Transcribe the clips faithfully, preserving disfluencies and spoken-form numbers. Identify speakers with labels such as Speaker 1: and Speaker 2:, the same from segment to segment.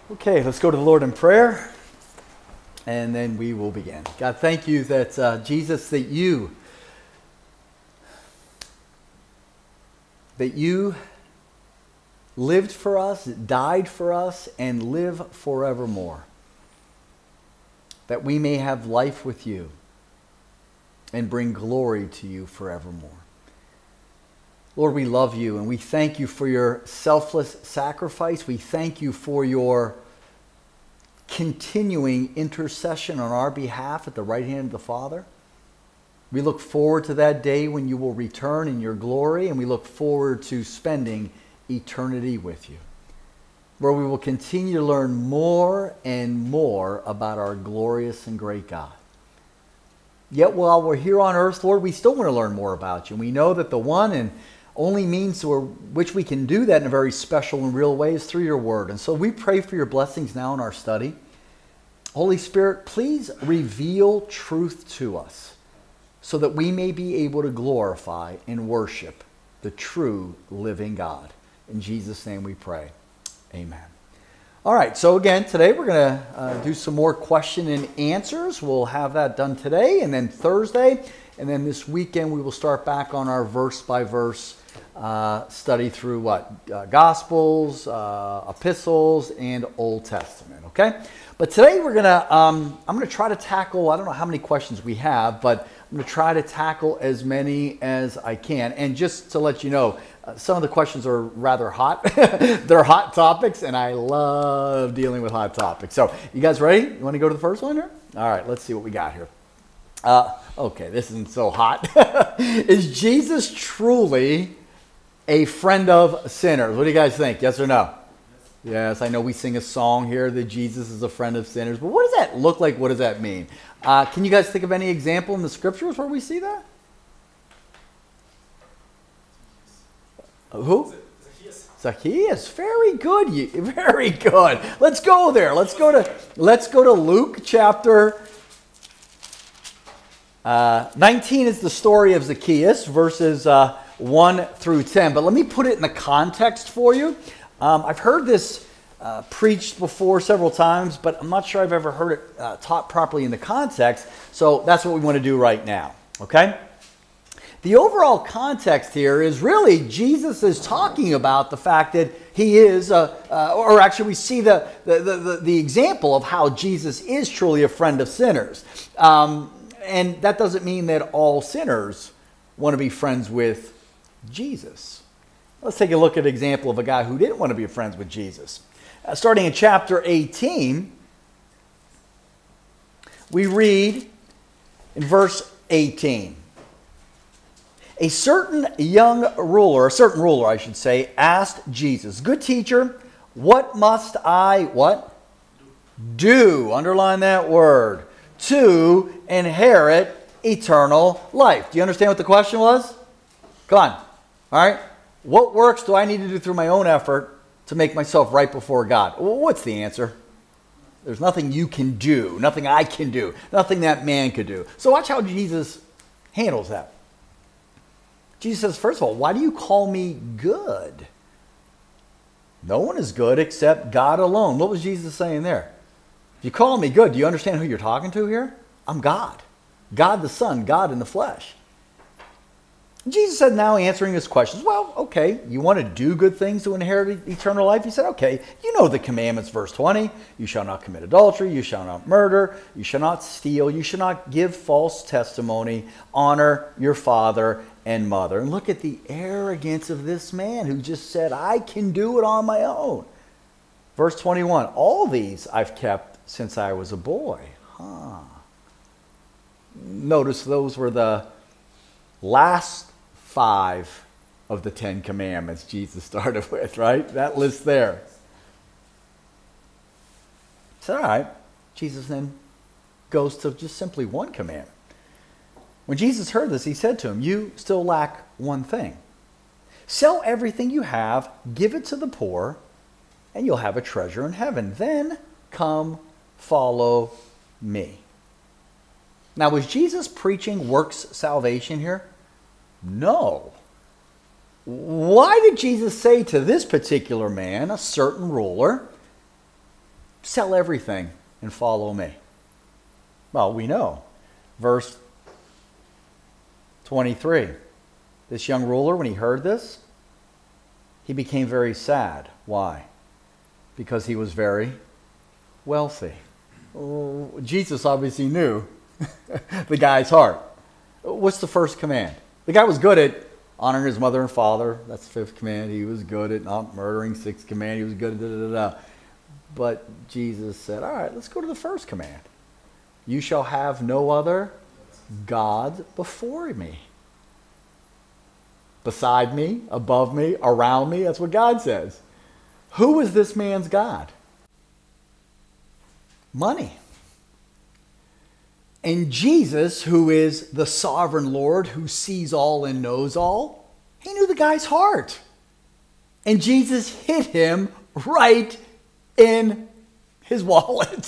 Speaker 1: Okay, let's go to the Lord in prayer, and then we will begin. God, thank you that, uh, Jesus, that you, that you lived for us, died for us, and live forevermore, that we may have life with you and bring glory to you forevermore. Lord, we love you, and we thank you for your selfless sacrifice. We thank you for your continuing intercession on our behalf at the right hand of the Father. We look forward to that day when you will return in your glory, and we look forward to spending eternity with you, where we will continue to learn more and more about our glorious and great God. Yet while we're here on earth, Lord, we still want to learn more about you. We know that the one and only means to which we can do that in a very special and real way is through your word. And so we pray for your blessings now in our study. Holy Spirit, please reveal truth to us so that we may be able to glorify and worship the true living God. In Jesus' name we pray. Amen. All right, so again, today we're going to uh, do some more question and answers. We'll have that done today and then Thursday. And then this weekend we will start back on our verse-by-verse uh, study through what? Uh, Gospels, uh, Epistles, and Old Testament, okay? But today we're going to, um, I'm going to try to tackle, I don't know how many questions we have, but I'm going to try to tackle as many as I can. And just to let you know, uh, some of the questions are rather hot. They're hot topics, and I love dealing with hot topics. So you guys ready? You want to go to the first one here? All right, let's see what we got here. Uh, okay, this isn't so hot. Is Jesus truly a friend of sinners? What do you guys think? Yes or no? Yes, yes, I know we sing a song here that Jesus is a friend of sinners, but what does that look like? What does that mean? Uh, can you guys think of any example in the scriptures where we see that? Uh, who? Zacchaeus. Zacchaeus. Very good. You, very good. Let's go there. Let's go to let's go to Luke chapter Uh, nineteen is the story of Zacchaeus, verses uh, one through ten. But let me put it in the context for you. Um, I've heard this uh, preached before several times, but I'm not sure I've ever heard it uh, taught properly in the context. So that's what we want to do right now, okay? The overall context here is really Jesus is talking about the fact that he is, uh, uh, or actually we see the, the, the, the example of how Jesus is truly a friend of sinners. Um, And that doesn't mean that all sinners want to be friends with Jesus. Let's take a look at an example of a guy who didn't want to be friends with Jesus. Uh, starting in chapter eighteen, we read in verse eighteen. A certain young ruler, a certain ruler I should say, asked Jesus, "Good teacher, what must I," what? Do. Underline that word. To inherit eternal life. Do you understand what the question was? Come on. All right. What works do I need to do through my own effort to make myself right before God? Well, what's the answer? There's nothing you can do, nothing I can do, nothing that man could do. So watch how Jesus handles that. Jesus says, first of all, why do you call me good? No one is good except God alone. What was Jesus saying there? If you call me good, do you understand who you're talking to here? I'm God. God the Son, God in the flesh. Jesus said, now answering his questions, well, okay, you want to do good things to inherit eternal life? He said, okay, you know the commandments, verse twenty. You shall not commit adultery, you shall not murder, you shall not steal, you shall not give false testimony, honor your father and mother. And look at the arrogance of this man who just said, I can do it on my own. Verse twenty-one, all these I've kept since I was a boy. Huh. Notice those were the last five of the Ten Commandments Jesus started with, right? That list there. So, all right. Jesus then goes to just simply one commandment. When Jesus heard this, he said to him, you still lack one thing. Sell everything you have, give it to the poor, and you'll have a treasure in heaven. Then come follow me. Now, was Jesus preaching works salvation here? No. Why did Jesus say to this particular man, a certain ruler, Sell everything and follow me. Well, we know. Verse twenty-three. This young ruler, when he heard this, he became very sad. Why? Because he was very wealthy. Oh, Jesus obviously knew the guy's heart. What's the first command? The guy was good at honoring his mother and father. That's the fifth command. He was good at not murdering. Sixth command. He was good at da da da da. But Jesus said, all right, let's go to the first command. You shall have no other God before me. Beside me, above me, around me. That's what God says. Who is this man's God? Money. And Jesus, who is the sovereign Lord, who sees all and knows all, he knew the guy's heart. And Jesus hit him right in his wallet.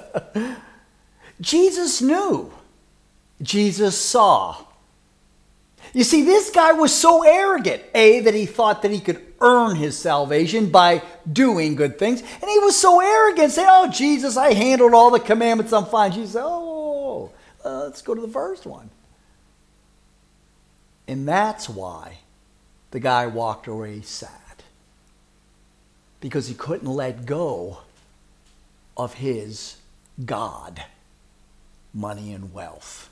Speaker 1: Jesus knew. Jesus saw. You see, this guy was so arrogant, A, that he thought that he could earn his salvation by doing good things. And he was so arrogant, saying, oh, Jesus, I handled all the commandments, I'm fine. Jesus said, oh, uh, let's go to the first one. And that's why the guy walked away sad. Because he couldn't let go of his God, money and wealth.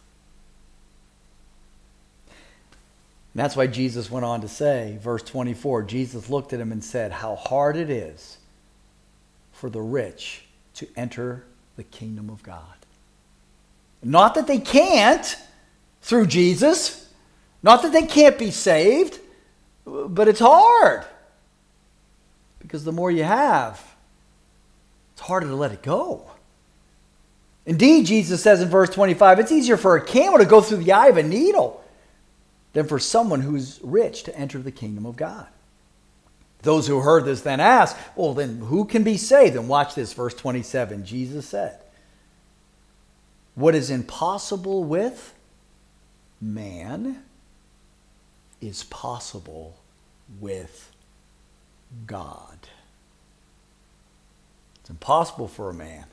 Speaker 1: And that's why Jesus went on to say, verse twenty-four, Jesus looked at him and said, how hard it is for the rich to enter the kingdom of God. Not that they can't through Jesus, not that they can't be saved, but it's hard. Because the more you have, it's harder to let it go. Indeed, Jesus says in verse twenty-five, it's easier for a camel to go through the eye of a needle than for someone who's rich to enter the kingdom of God. Those who heard this then asked, well, then who can be saved? And watch this, verse twenty-seven. Jesus said, what is impossible with man is possible with God. It's impossible for a man,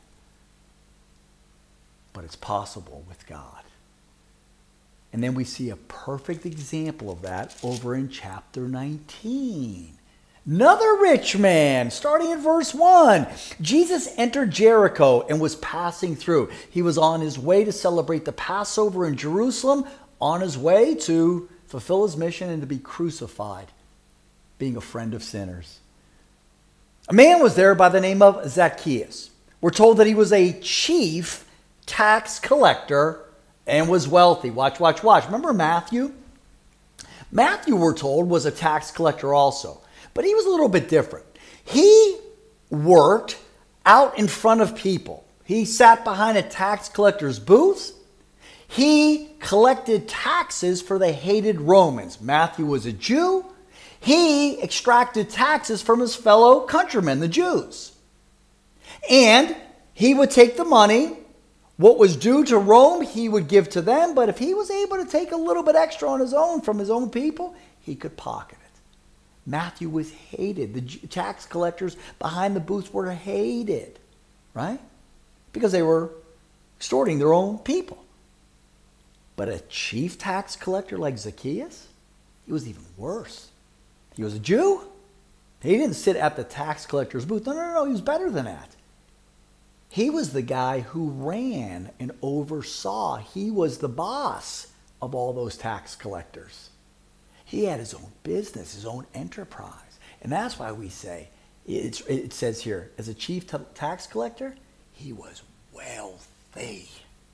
Speaker 1: but it's possible with God. And then we see a perfect example of that over in chapter nineteen. Another rich man, starting in verse one. Jesus entered Jericho and was passing through. He was on his way to celebrate the Passover in Jerusalem, on his way to fulfill his mission and to be crucified, being a friend of sinners. A man was there by the name of Zacchaeus. We're told that he was a chief tax collector and was wealthy. Watch, watch, watch. Remember Matthew? Matthew, we're told, was a tax collector also. But he was a little bit different. He worked out in front of people. He sat behind a tax collector's booth. He collected taxes for the hated Romans. Matthew was a Jew. He extracted taxes from his fellow countrymen, the Jews. And he would take the money. What was due to Rome, he would give to them. But if he was able to take a little bit extra on his own from his own people, he could pocket it. Matthew was hated. The tax collectors behind the booths were hated, right? Because they were extorting their own people. But a chief tax collector like Zacchaeus, he was even worse. He was a Jew. He didn't sit at the tax collector's booth. No, no, no, no. He was better than that. He was the guy who ran and oversaw. He was the boss of all those tax collectors. He had his own business, his own enterprise. And that's why we say, it's, it says here, as a chief t- tax collector, he was wealthy.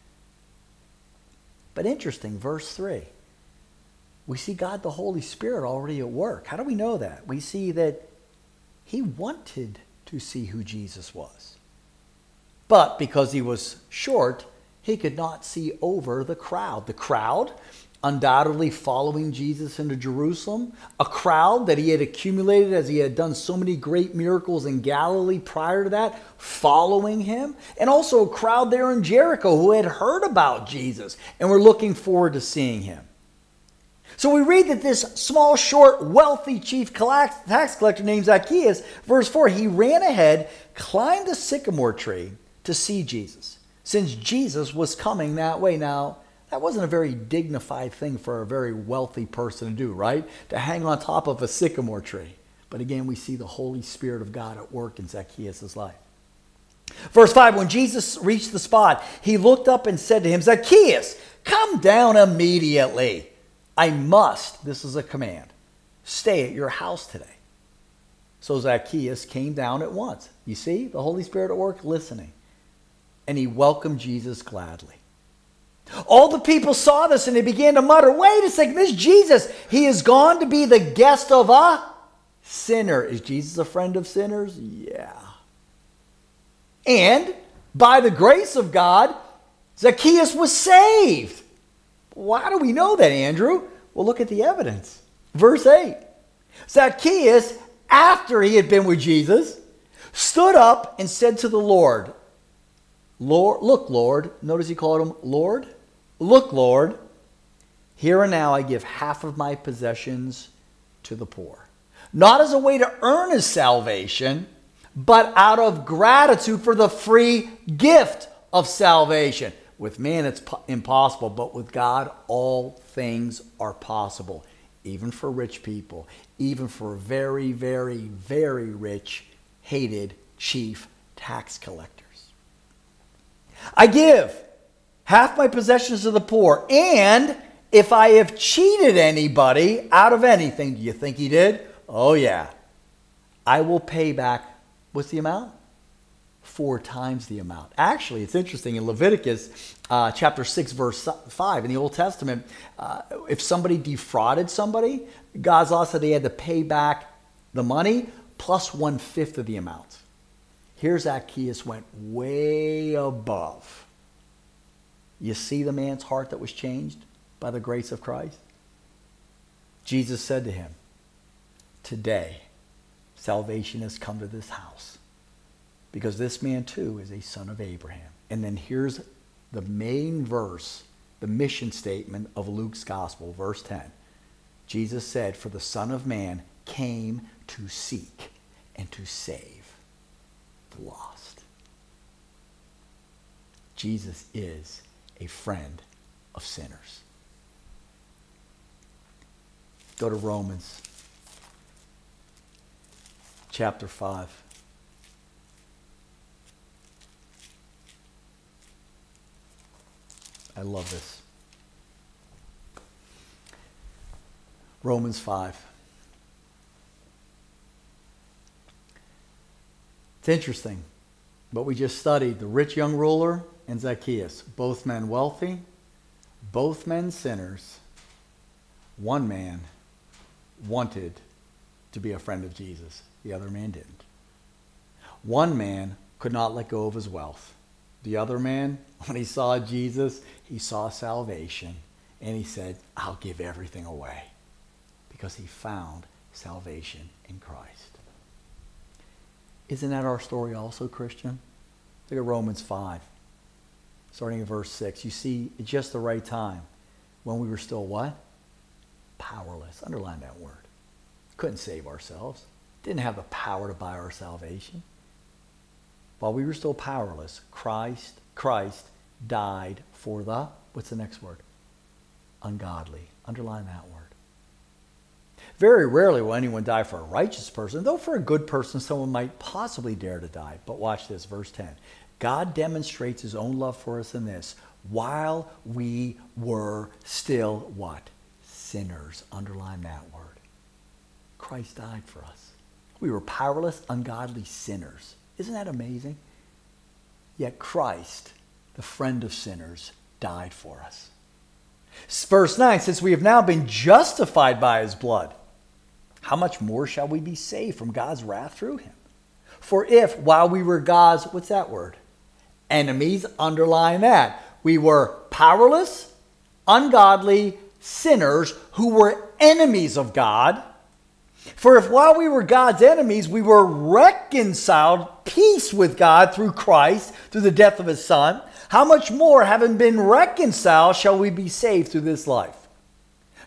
Speaker 1: But interesting, verse three. We see God the Holy Spirit already at work. How do we know that? We see that he wanted to see who Jesus was. But because he was short, he could not see over the crowd. The crowd undoubtedly following Jesus into Jerusalem, a crowd that he had accumulated as he had done so many great miracles in Galilee prior to that, following him, and also a crowd there in Jericho who had heard about Jesus and were looking forward to seeing him. So we read that this small, short, wealthy chief tax collector named Zacchaeus, verse four, he ran ahead, climbed a sycamore tree to see Jesus, since Jesus was coming that way. Now, that wasn't a very dignified thing for a very wealthy person to do, right? To hang on top of a sycamore tree. But again, we see the Holy Spirit of God at work in Zacchaeus' life. Verse five, when Jesus reached the spot, he looked up and said to him, Zacchaeus, come down immediately. I must, this is a command, stay at your house today. So Zacchaeus came down at once. You see the Holy Spirit at work listening. And he welcomed Jesus gladly. All the people saw this and they began to mutter, wait a second, this Jesus, he is gone to be the guest of a sinner. Is Jesus a friend of sinners? Yeah. And by the grace of God, Zacchaeus was saved. Why do we know that, Andrew? Well, look at the evidence. Verse eight. Zacchaeus, after he had been with Jesus, stood up and said to the Lord, Lord, look, Lord. Notice he called him Lord. Look, Lord, here and now I give half of my possessions to the poor. Not as a way to earn his salvation, but out of gratitude for the free gift of salvation. With man, it's impossible, but with God, all things are possible. Even for rich people, even for very, very, very rich, hated chief tax collectors. I give half my possessions to the poor, and if I have cheated anybody out of anything, do you think he did? Oh yeah. I will pay back, what's the amount? Four times the amount. Actually, it's interesting. In Leviticus uh, chapter six, verse five, in the Old Testament, uh, if somebody defrauded somebody, God's law said they had to pay back the money plus one-fifth of the amount. Here Zacchaeus went way above. You see the man's heart that was changed by the grace of Christ? Jesus said to him, today, salvation has come to this house. Because this man too is a son of Abraham. And then here's the main verse, the mission statement of Luke's gospel, verse ten. Jesus said, for the Son of Man came to seek and to save the lost. Jesus is a friend of sinners. Go to Romans chapter five. I love this. Romans five. It's interesting, but we just studied the rich young ruler and Zacchaeus, both men wealthy, both men sinners. One man wanted to be a friend of Jesus. The other man didn't. One man could not let go of his wealth. The other man, when he saw Jesus, he saw salvation, and he said, I'll give everything away, because he found salvation in Christ. Isn't that our story also, Christian? Look at Romans five, starting at verse six. You see, at just the right time, when we were still what? Powerless. Underline that word. Couldn't save ourselves. Didn't have the power to buy our salvation. While we were still powerless, Christ, Christ died for the, what's the next word? Ungodly. Underline that word. Very rarely will anyone die for a righteous person, though for a good person someone might possibly dare to die. But watch this, verse ten. God demonstrates his own love for us in this. While we were still what? Sinners. Underline that word. Christ died for us. We were powerless, ungodly sinners. Isn't that amazing? Yet Christ, the friend of sinners, died for us. Verse nine, since we have now been justified by his blood, how much more shall we be saved from God's wrath through him? For if, while we were God's, what's that word? Enemies, underline that. We were powerless, ungodly sinners who were enemies of God. For if while we were God's enemies, we were reconciled, peace with God through Christ, through the death of his Son, how much more, having been reconciled, shall we be saved through this life?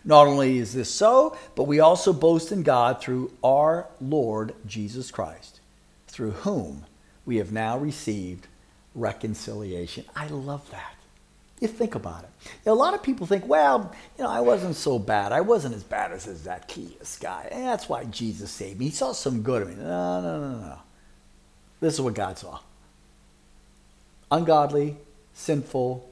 Speaker 1: Not only is this so, but we also boast in God through our Lord Jesus Christ, through whom we have now received reconciliation. I love that. You think about it. You know, a lot of people think, well, you know, I wasn't so bad. I wasn't as bad as this Zacchaeus guy. And that's why Jesus saved me. He saw some good in me. No, no, no, no. This is what God saw. Ungodly, sinful,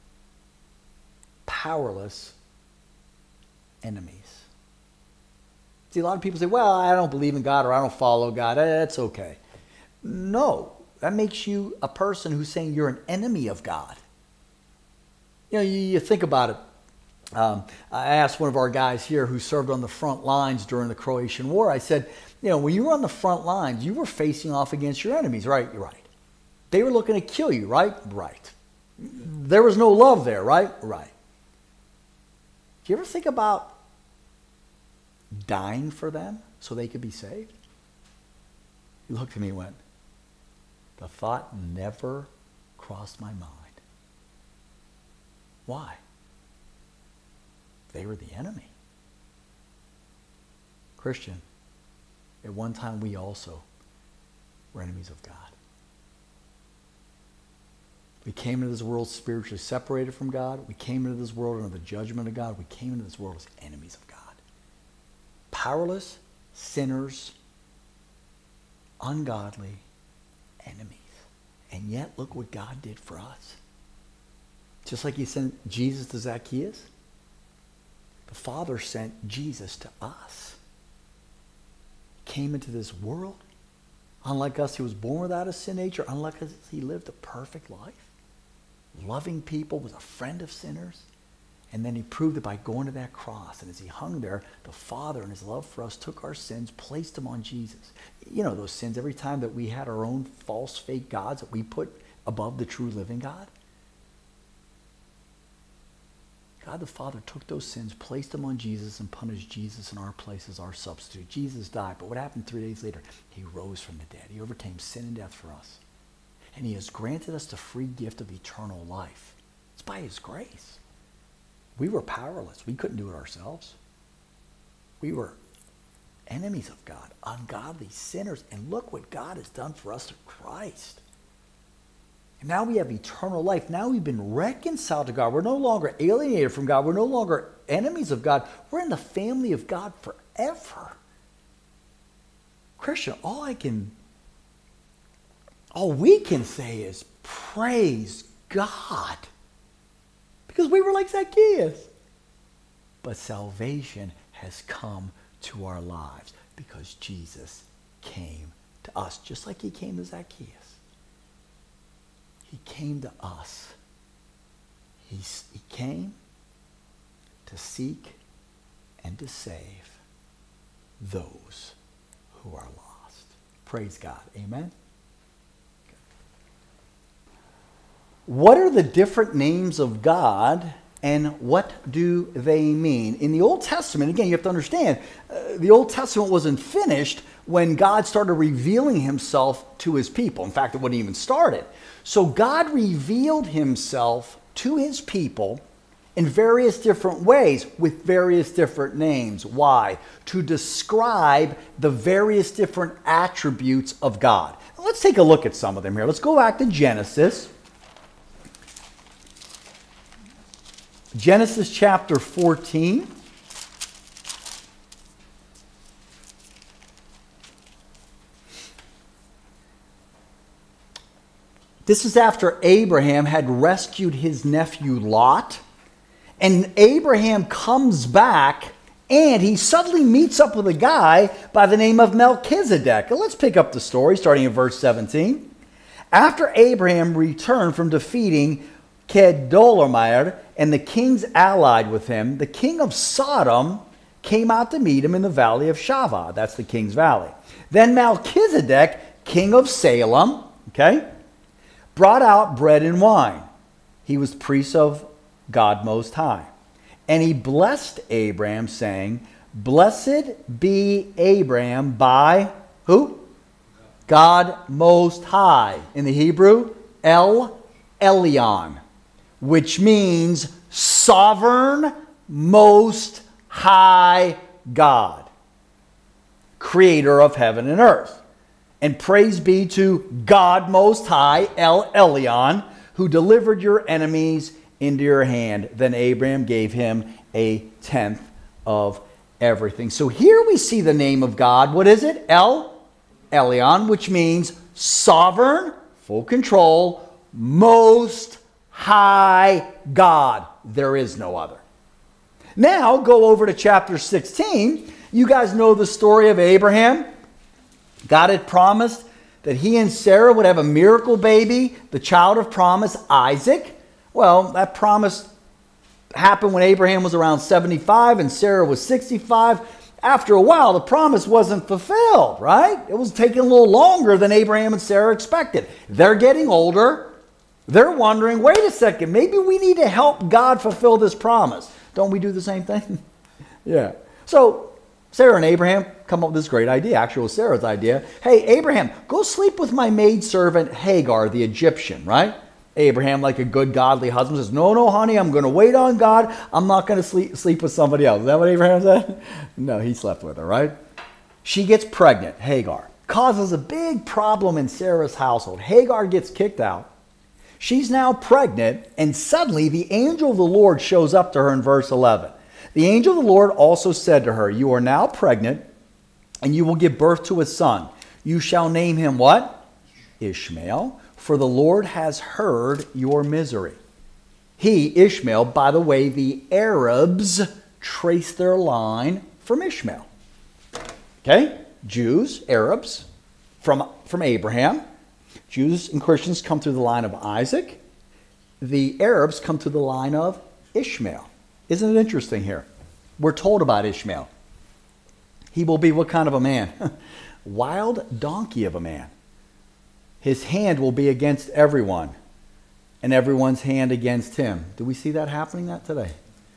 Speaker 1: powerless enemies. See, a lot of people say, well, I don't believe in God or I don't follow God. That's okay. No, that makes you a person who's saying you're an enemy of God. You know, you, you think about it. Um, I asked one of our guys here who served on the front lines during the Croatian War, I said, you know, when you were on the front lines, you were facing off against your enemies, right? You're right. They were looking to kill you, right? Right. There was no love there, right? Right. Do you ever think about dying for them so they could be saved? He looked at me and went, the thought never crossed my mind. Why? They were the enemy. Christian, at one time we also were enemies of God. We came into this world spiritually separated from God. We came into this world under the judgment of God. We came into this world as enemies of God. Powerless, sinners, ungodly enemies. And yet, look what God did for us. Just like he sent Jesus to Zacchaeus, the Father sent Jesus to us. He came into this world. Unlike us, he was born without a sin nature. Unlike us, he lived a perfect life. Loving people, was a friend of sinners. And then he proved it by going to that cross. And as he hung there, the Father in his love for us took our sins, placed them on Jesus. You know those sins, every time that we had our own false, fake gods that we put above the true living God. God the Father took those sins, placed them on Jesus, and punished Jesus in our place as our substitute. Jesus died, but what happened three days later? He rose from the dead. He overcame sin and death for us. And he has granted us the free gift of eternal life. It's by his grace. We were powerless. We couldn't do it ourselves. We were enemies of God, ungodly sinners. And look what God has done for us through Christ. And now we have eternal life. Now we've been reconciled to God. We're no longer alienated from God. We're no longer enemies of God. We're in the family of God forever. Christian, all I can, all we can say is praise God. Because we were like Zacchaeus. But salvation has come to our lives because Jesus came to us, just like he came to Zacchaeus. He came to us. He, he came to seek and to save those who are lost. Praise God. Amen. What are the different names of God and what do they mean? In the Old Testament, again, you have to understand, uh, the Old Testament wasn't finished when God started revealing himself to his people. In fact, it wasn't even started. So God revealed himself to his people in various different ways with various different names. Why? To describe the various different attributes of God. Let's take a look at some of them here. Let's go back to Genesis. Genesis chapter fourteen. This is after Abraham had rescued his nephew Lot. And Abraham comes back and he suddenly meets up with a guy by the name of Melchizedek. Now let's pick up the story starting in verse seventeen. After Abraham returned from defeating Kedorlaomer and the kings allied with him, the king of Sodom came out to meet him in the valley of Shavah. That's the king's valley. Then Melchizedek, king of Salem, okay, brought out bread and wine. He was priest of God Most High. And he blessed Abraham, saying, Blessed be Abraham by who? God Most High. In the Hebrew, El Elyon, which means sovereign, most High God, creator of heaven and earth. And praise be to God Most High, El Elyon, who delivered your enemies into your hand. Then Abraham gave him a tenth of everything. So here we see the name of God. What is it? El Elyon, which means sovereign, full control, most high God. There is no other. Now go over to chapter sixteen. You guys know the story of Abraham. God had promised that he and Sarah would have a miracle baby, the child of promise, Isaac. Well, that promise happened when Abraham was around seventy-five and Sarah was sixty-five. After a while, the promise wasn't fulfilled, right? It was taking a little longer than Abraham and Sarah expected. They're getting older. They're wondering, wait a second, maybe we need to help God fulfill this promise. Don't we do the same thing? Yeah. So Sarah and Abraham come up with this great idea. Actually, it was Sarah's idea. Hey, Abraham, go sleep with my maidservant Hagar, the Egyptian, right? Abraham, like a good godly husband, says, no, no, honey, I'm going to wait on God. I'm not going to sleep, sleep with somebody else. Is that what Abraham said? No, he slept with her, right? She gets pregnant, Hagar. Causes a big problem in Sarah's household. Hagar gets kicked out. She's now pregnant, and suddenly the angel of the Lord shows up to her in verse eleven. The angel of the Lord also said to her, you are now pregnant, and you will give birth to a son. You shall name him what? Ishmael. For the Lord has heard your misery. He, Ishmael, by the way, the Arabs trace their line from Ishmael. Okay? Jews, Arabs, from, from Abraham. Jews and Christians come through the line of Isaac. The Arabs come through the line of Ishmael. Isn't it interesting here? We're told about Ishmael. He will be what kind of a man? Wild donkey of a man. His hand will be against everyone, and everyone's hand against him. Do we see that happening that today?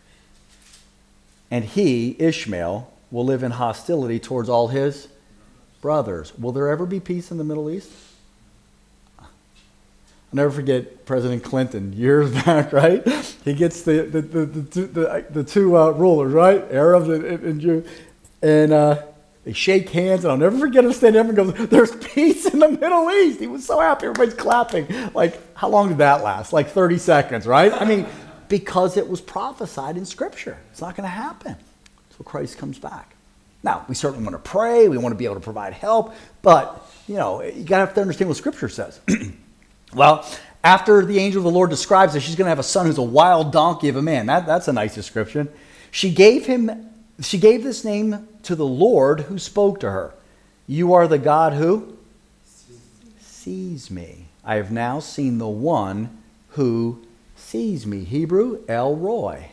Speaker 1: And he, Ishmael, will live in hostility towards all his brothers. Will there ever be peace in the Middle East? I'll never forget President Clinton years back, right? He gets the the the, the two, the, the two uh, rulers, right? Arabs and, and Jews, and uh, they shake hands, and I'll never forget him standing up and goes, there's peace in the Middle East. He was so happy. Everybody's clapping. Like, how long did that last? Like thirty seconds, right? I mean, because it was prophesied in Scripture. It's not going to happen until Christ comes back. Now, we certainly want to pray. We want to be able to provide help. But, you know, you got to have to understand what Scripture says. Well, after the angel of the Lord describes that she's going to have a son who's a wild donkey of a man. That, that's a nice description. She gave him... She gave this name to the Lord who spoke to her. You are the God who sees me. I have now seen the one who sees me. Hebrew, El Roi.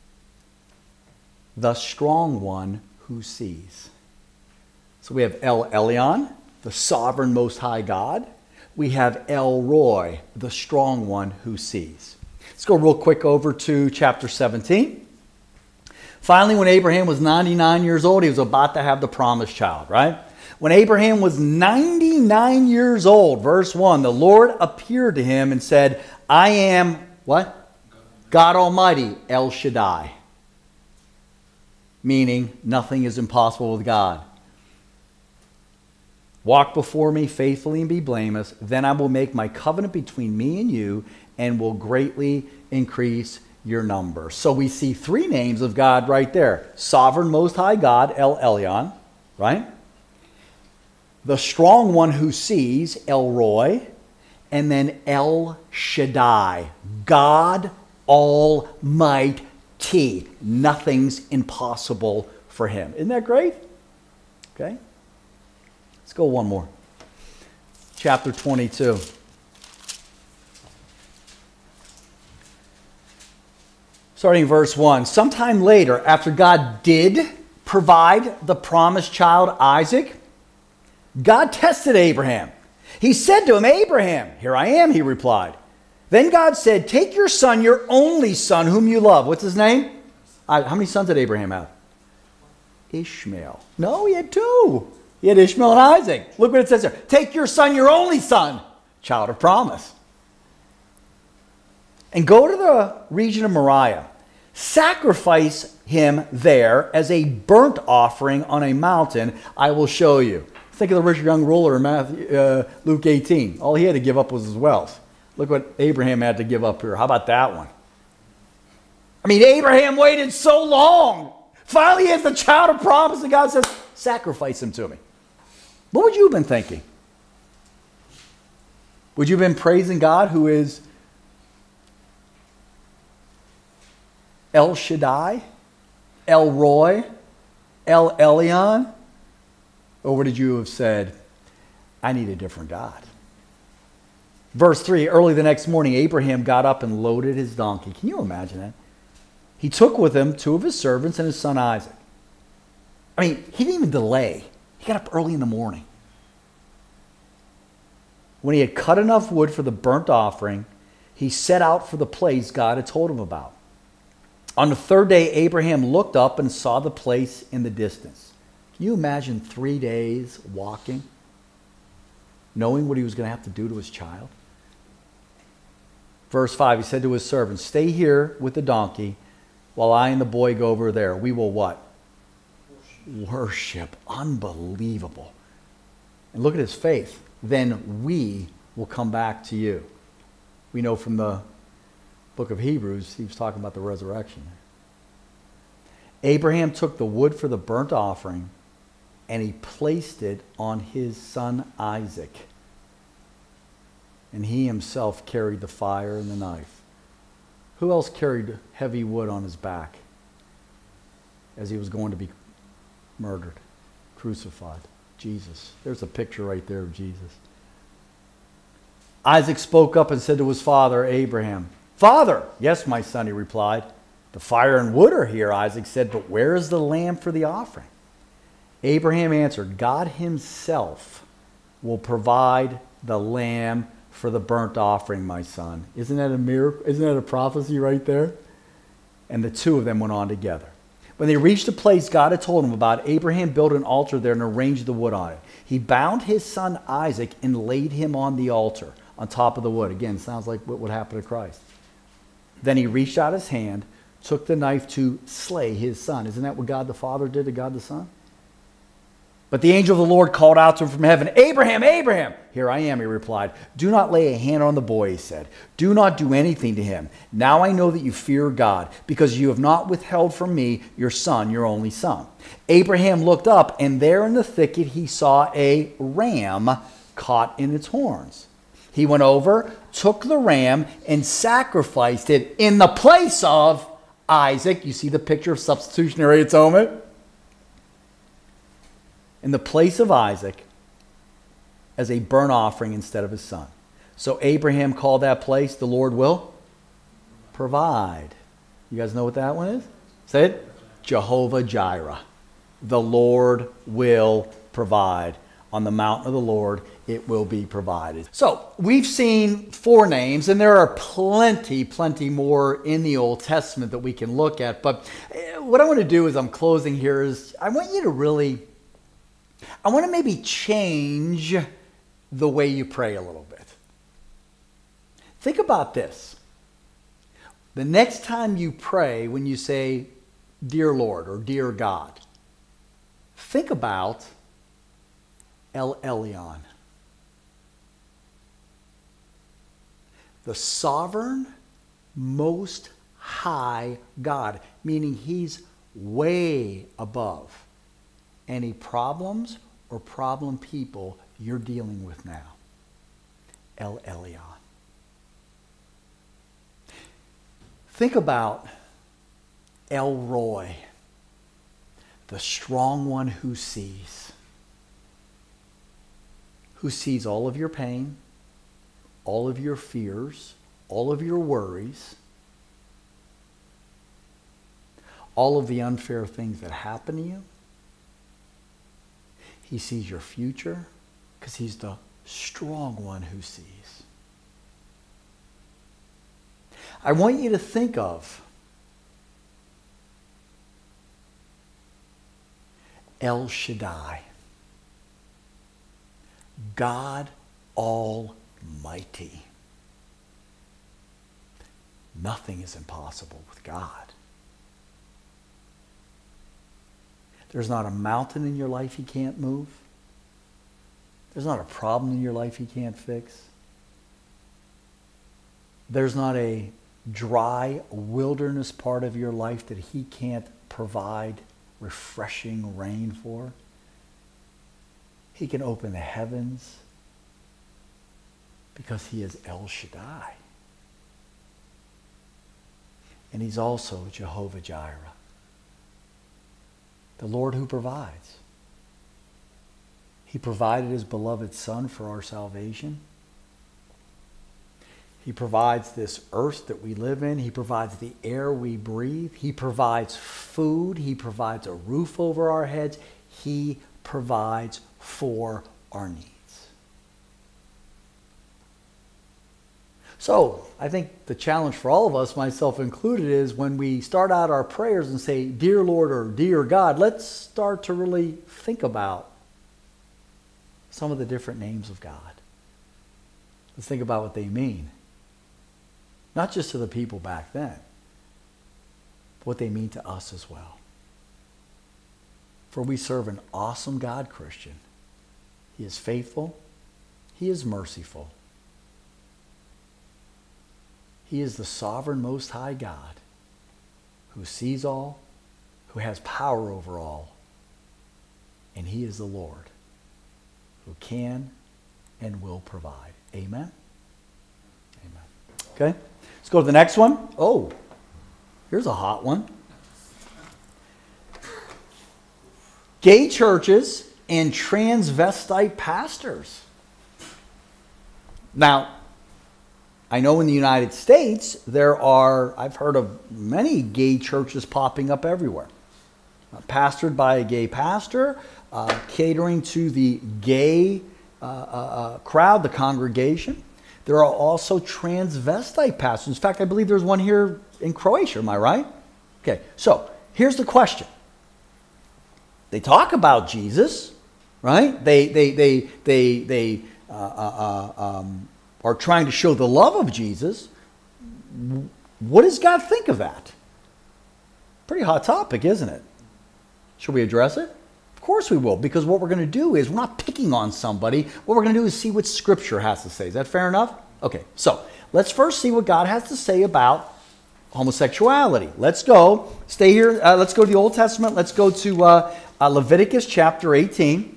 Speaker 1: The strong one who sees. So we have El Elyon, the sovereign most high God. We have El Roi, the strong one who sees. Let's go real quick over to chapter seventeen. Finally, when Abraham was ninety-nine years old, he was about to have the promised child, right? When Abraham was ninety-nine years old, verse one, the Lord appeared to him and said, I am, what? God Almighty, El Shaddai. Meaning, nothing is impossible with God. Walk before me faithfully and be blameless. Then I will make my covenant between me and you and will greatly increase your number. So we see three names of God right there. Sovereign Most High God, El Elyon, right? The strong one who sees, El Roi, and then El Shaddai, God Almighty. Nothing's impossible for him. Isn't that great? Okay. Let's go one more. Chapter twenty-two. Starting verse one. Sometime later, after God did provide the promised child Isaac, God tested Abraham. He said to him, Abraham, here I am, he replied. Then God said, take your son, your only son, whom you love. What's his name? Uh, how many sons did Abraham have? Ishmael. No, he had two. He had Ishmael and Isaac. Look what it says there. Take your son, your only son, child of promise, and go to the region of Moriah. Sacrifice him there as a burnt offering on a mountain. I will show you. Think of the rich young ruler in Matthew, uh, Luke eighteen. All he had to give up was his wealth. Look what Abraham had to give up here. How about that one? I mean, Abraham waited so long. Finally, he has the child of promise, and God says, sacrifice him to me. What would you have been thinking? Would you have been praising God, who is El Shaddai, El Roy, El Elyon? Or would you have said, I need a different God? Verse three, early the next morning, Abraham got up and loaded his donkey. Can you imagine that? He took with him two of his servants and his son Isaac. I mean, he didn't even delay. He got up early in the morning. When he had cut enough wood for the burnt offering, he set out for the place God had told him about. On the third day, Abraham looked up and saw the place in the distance. Can you imagine three days walking, knowing what he was going to have to do to his child? Verse five, he said to his servants, stay here with the donkey while I and the boy go over there. We will what? Worship. Worship. Unbelievable. And look at his faith. Then we will come back to you. We know from the book of Hebrews, he was talking about the resurrection. Abraham took the wood for the burnt offering and he placed it on his son Isaac. And he himself carried the fire and the knife. Who else carried heavy wood on his back as he was going to be murdered, crucified? Jesus. There's a picture right there of Jesus. Isaac spoke up and said to his father, Abraham, Father! Yes, my son, he replied. The fire and wood are here, Isaac said, but where is the lamb for the offering? Abraham answered, God himself will provide the lamb for the burnt offering, my son. Isn't that a miracle? Isn't that a prophecy right there? And the two of them went on together. When they reached the place God had told him about, Abraham built an altar there and arranged the wood on it. He bound his son Isaac and laid him on the altar on top of the wood. Again, sounds like what would happen to Christ. Then he reached out his hand, took the knife to slay his son. Isn't that what God the Father did to God the Son? But the angel of the Lord called out to him from heaven, Abraham, Abraham! Here I am, he replied. Do not lay a hand on the boy, he said. Do not do anything to him. Now I know that you fear God, because you have not withheld from me your son, your only son. Abraham looked up, and there in the thicket he saw a ram caught in its horns. He went over, took the ram, and sacrificed it in the place of Isaac. You see the picture of substitutionary atonement? In the place of Isaac as a burnt offering instead of his son. So Abraham called that place, the Lord will provide. You guys know what that one is? Say it. Jehovah Jireh. The Lord will provide. On the mountain of the Lord, it will be provided. So we've seen four names, and there are plenty, plenty more in the Old Testament that we can look at. But what I want to do as I'm closing here is I want you to really... I want to maybe change the way you pray a little bit. Think about this. The next time you pray, when you say, Dear Lord or Dear God, think about El Elyon, the sovereign, most high God, meaning he's way above any problems or problem people you're dealing with now. El Elyon. Think about El Roy, the strong one who sees. Who sees all of your pain, all of your fears, all of your worries, all of the unfair things that happen to you. He sees your future because he's the strong one who sees. I want you to think of El Shaddai, God Almighty. Nothing is impossible with God. There's not a mountain in your life he can't move. There's not a problem in your life he can't fix. There's not a dry wilderness part of your life that he can't provide refreshing rain for. He can open the heavens because he is El Shaddai. And he's also Jehovah Jireh, the Lord who provides. He provided his beloved Son for our salvation. He provides this earth that we live in. He provides the air we breathe. He provides food. He provides a roof over our heads. He provides for our needs. So, I think the challenge for all of us, myself included, is when we start out our prayers and say, Dear Lord or Dear God, let's start to really think about some of the different names of God. Let's think about what they mean. Not just to the people back then, but what they mean to us as well. For we serve an awesome God, Christian. He is faithful. He is merciful. He is the sovereign Most High God who sees all, who has power over all. And he is the Lord who can and will provide. Amen? Amen. Okay? Let's go to the next one. Oh, here's a hot one. Gay churches and transvestite pastors. Now, I know in the United States, there are, I've heard of many gay churches popping up everywhere. Uh, pastored by a gay pastor, uh, catering to the gay uh, uh, uh, crowd, the congregation. There are also transvestite pastors. In fact, I believe there's one here in Croatia. Am I right? Okay, so here's the question. They talk about Jesus, right? They, they, they, they, they uh, uh, uh, um, are trying to show the love of Jesus. What does God think of that? Pretty hot topic, isn't it? Should we address it? Of course we will, because what we're going to do is, we're not picking on somebody. What we're going to do is see what Scripture has to say. Is that fair enough? Okay, so let's first see what God has to say about homosexuality. Let's go. Stay here. Uh, let's go to the Old Testament. Let's go to uh, uh, Leviticus chapter eighteen.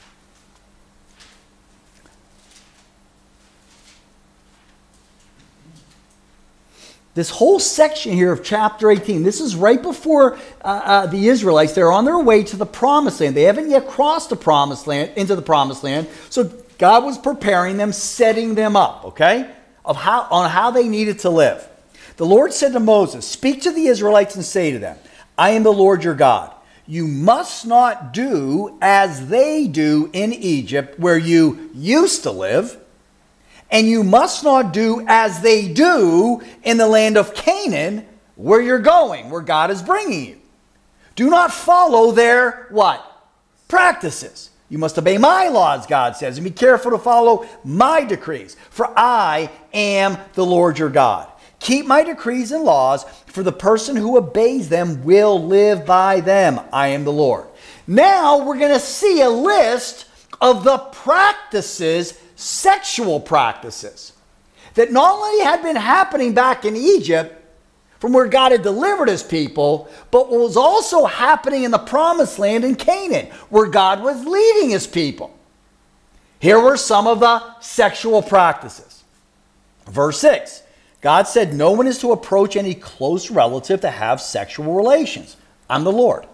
Speaker 1: This whole section here of chapter eighteen, this is right before uh, uh, the Israelites. They're on their way to the promised land. They haven't yet crossed the promised land, into the promised land. So God was preparing them, setting them up, okay, of how, on how they needed to live. The Lord said to Moses, speak to the Israelites and say to them, I am the Lord your God. You must not do as they do in Egypt, where you used to live. And you must not do as they do in the land of Canaan, where you're going, where God is bringing you. Do not follow their, what? Practices. You must obey my laws, God says, and be careful to follow my decrees. For I am the Lord your God. Keep my decrees and laws, for the person who obeys them will live by them. I am the Lord. Now we're going to see a list of the practices, sexual practices, that not only had been happening back in Egypt, from where God had delivered his people, but what was also happening in the promised land in Canaan, where God was leading his people. Here were some of the sexual practices. Verse six, God said, no one is to approach any close relative to have sexual relations. I'm the Lord.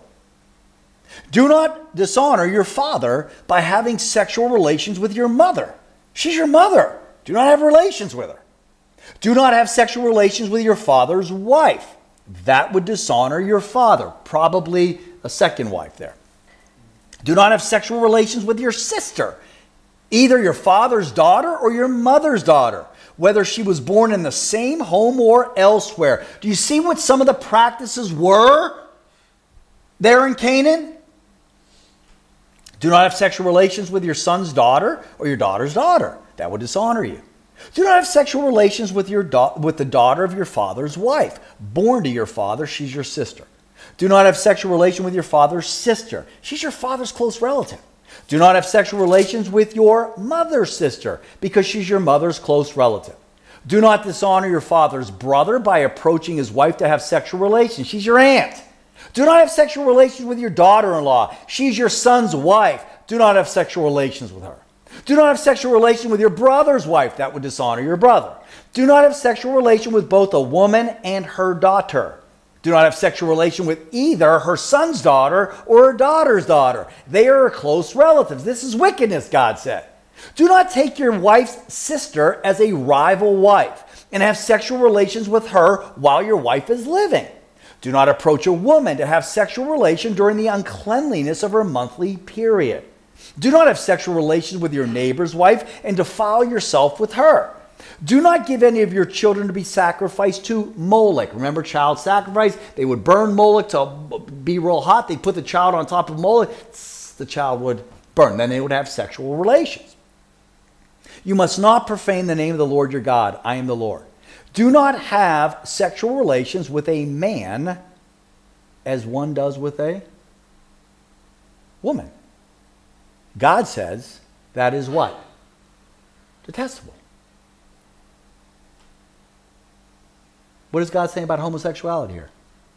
Speaker 1: Do not dishonor your father by having sexual relations with your mother. She's your mother. Do not have relations with her. Do not have sexual relations with your father's wife. That would dishonor your father. Probably a second wife there. Do not have sexual relations with your sister. Either your father's daughter or your mother's daughter, whether she was born in the same home or elsewhere. Do you see what some of the practices were there in Canaan? Do not have sexual relations with your son's daughter or your daughter's daughter. That would dishonor you. Do not have sexual relations with, your da- with the daughter of your father's wife. Born to your father, she's your sister. Do not have sexual relation with your father's sister. She's your father's close relative. Do not have sexual relations with your mother's sister, because she's your mother's close relative. Do not dishonor your father's brother by approaching his wife to have sexual relations. She's your aunt. Do not have sexual relations with your daughter-in-law. She's your son's wife. Do not have sexual relations with her. Do not have sexual relation with your brother's wife. That would dishonor your brother. Do not have sexual relation with both a woman and her daughter. Do not have sexual relation with either her son's daughter or her daughter's daughter. They are close relatives. This is wickedness, God said. Do not take your wife's sister as a rival wife and have sexual relations with her while your wife is living. Do not approach a woman to have sexual relation during the uncleanliness of her monthly period. Do not have sexual relations with your neighbor's wife and defile yourself with her. Do not give any of your children to be sacrificed to Molech. Remember child sacrifice? They would burn Molech to be real hot. They'd put the child on top of Molech. The child would burn. Then they would have sexual relations. You must not profane the name of the Lord your God. I am the Lord. Do not have sexual relations with a man as one does with a woman. God says that is what? Detestable. What is God saying about homosexuality here?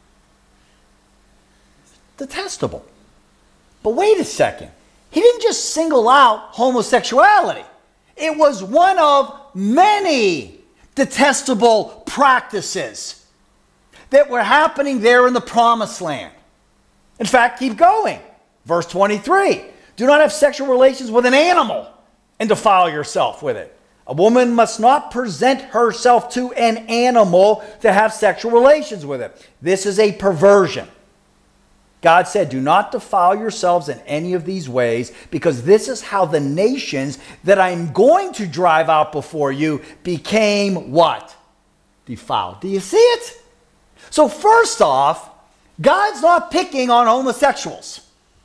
Speaker 1: Detestable. But wait a second. He didn't just single out homosexuality. It was one of many detestable practices that were happening there in the promised land. In fact, keep going. Verse twenty-three. Do not have sexual relations with an animal and defile yourself with it. A woman must not present herself to an animal to have sexual relations with it. This is a perversion. God said, do not defile yourselves in any of these ways, because this is how the nations that I'm going to drive out before you became what? Defiled. Do you see it? So first off, God's not picking on homosexuals.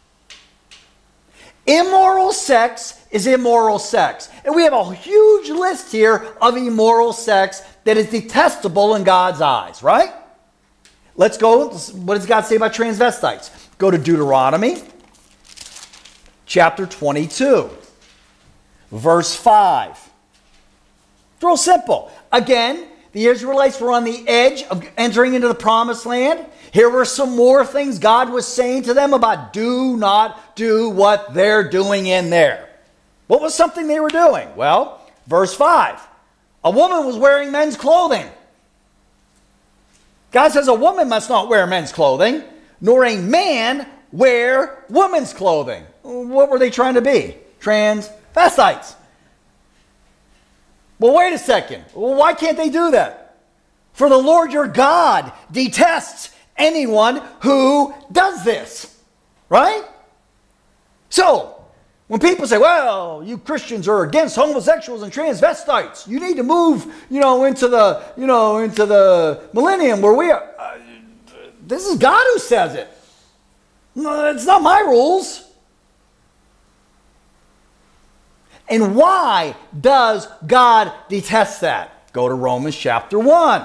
Speaker 1: Immoral sex is immoral sex. And we have a huge list here of immoral sex that is detestable in God's eyes, right? Let's go. What does God say about transvestites? Go to Deuteronomy chapter twenty-two, verse five. It's real simple. Again, the Israelites were on the edge of entering into the promised land. Here were some more things God was saying to them about do not do what they're doing in there. What was something they were doing? Well, verse five. A woman was wearing men's clothing. God says a woman must not wear men's clothing, nor a man wear woman's clothing. What were they trying to be? Transvestites. Well, wait a second. Well, why can't they do that? For the Lord your God detests anyone who does this. Right? So, when people say, well, you Christians are against homosexuals and transvestites, you need to move, you know, into the, you know, into the millennium where we are. Uh, this is God who says it. No, it's not my rules. And why does God detest that? Go to Romans chapter one.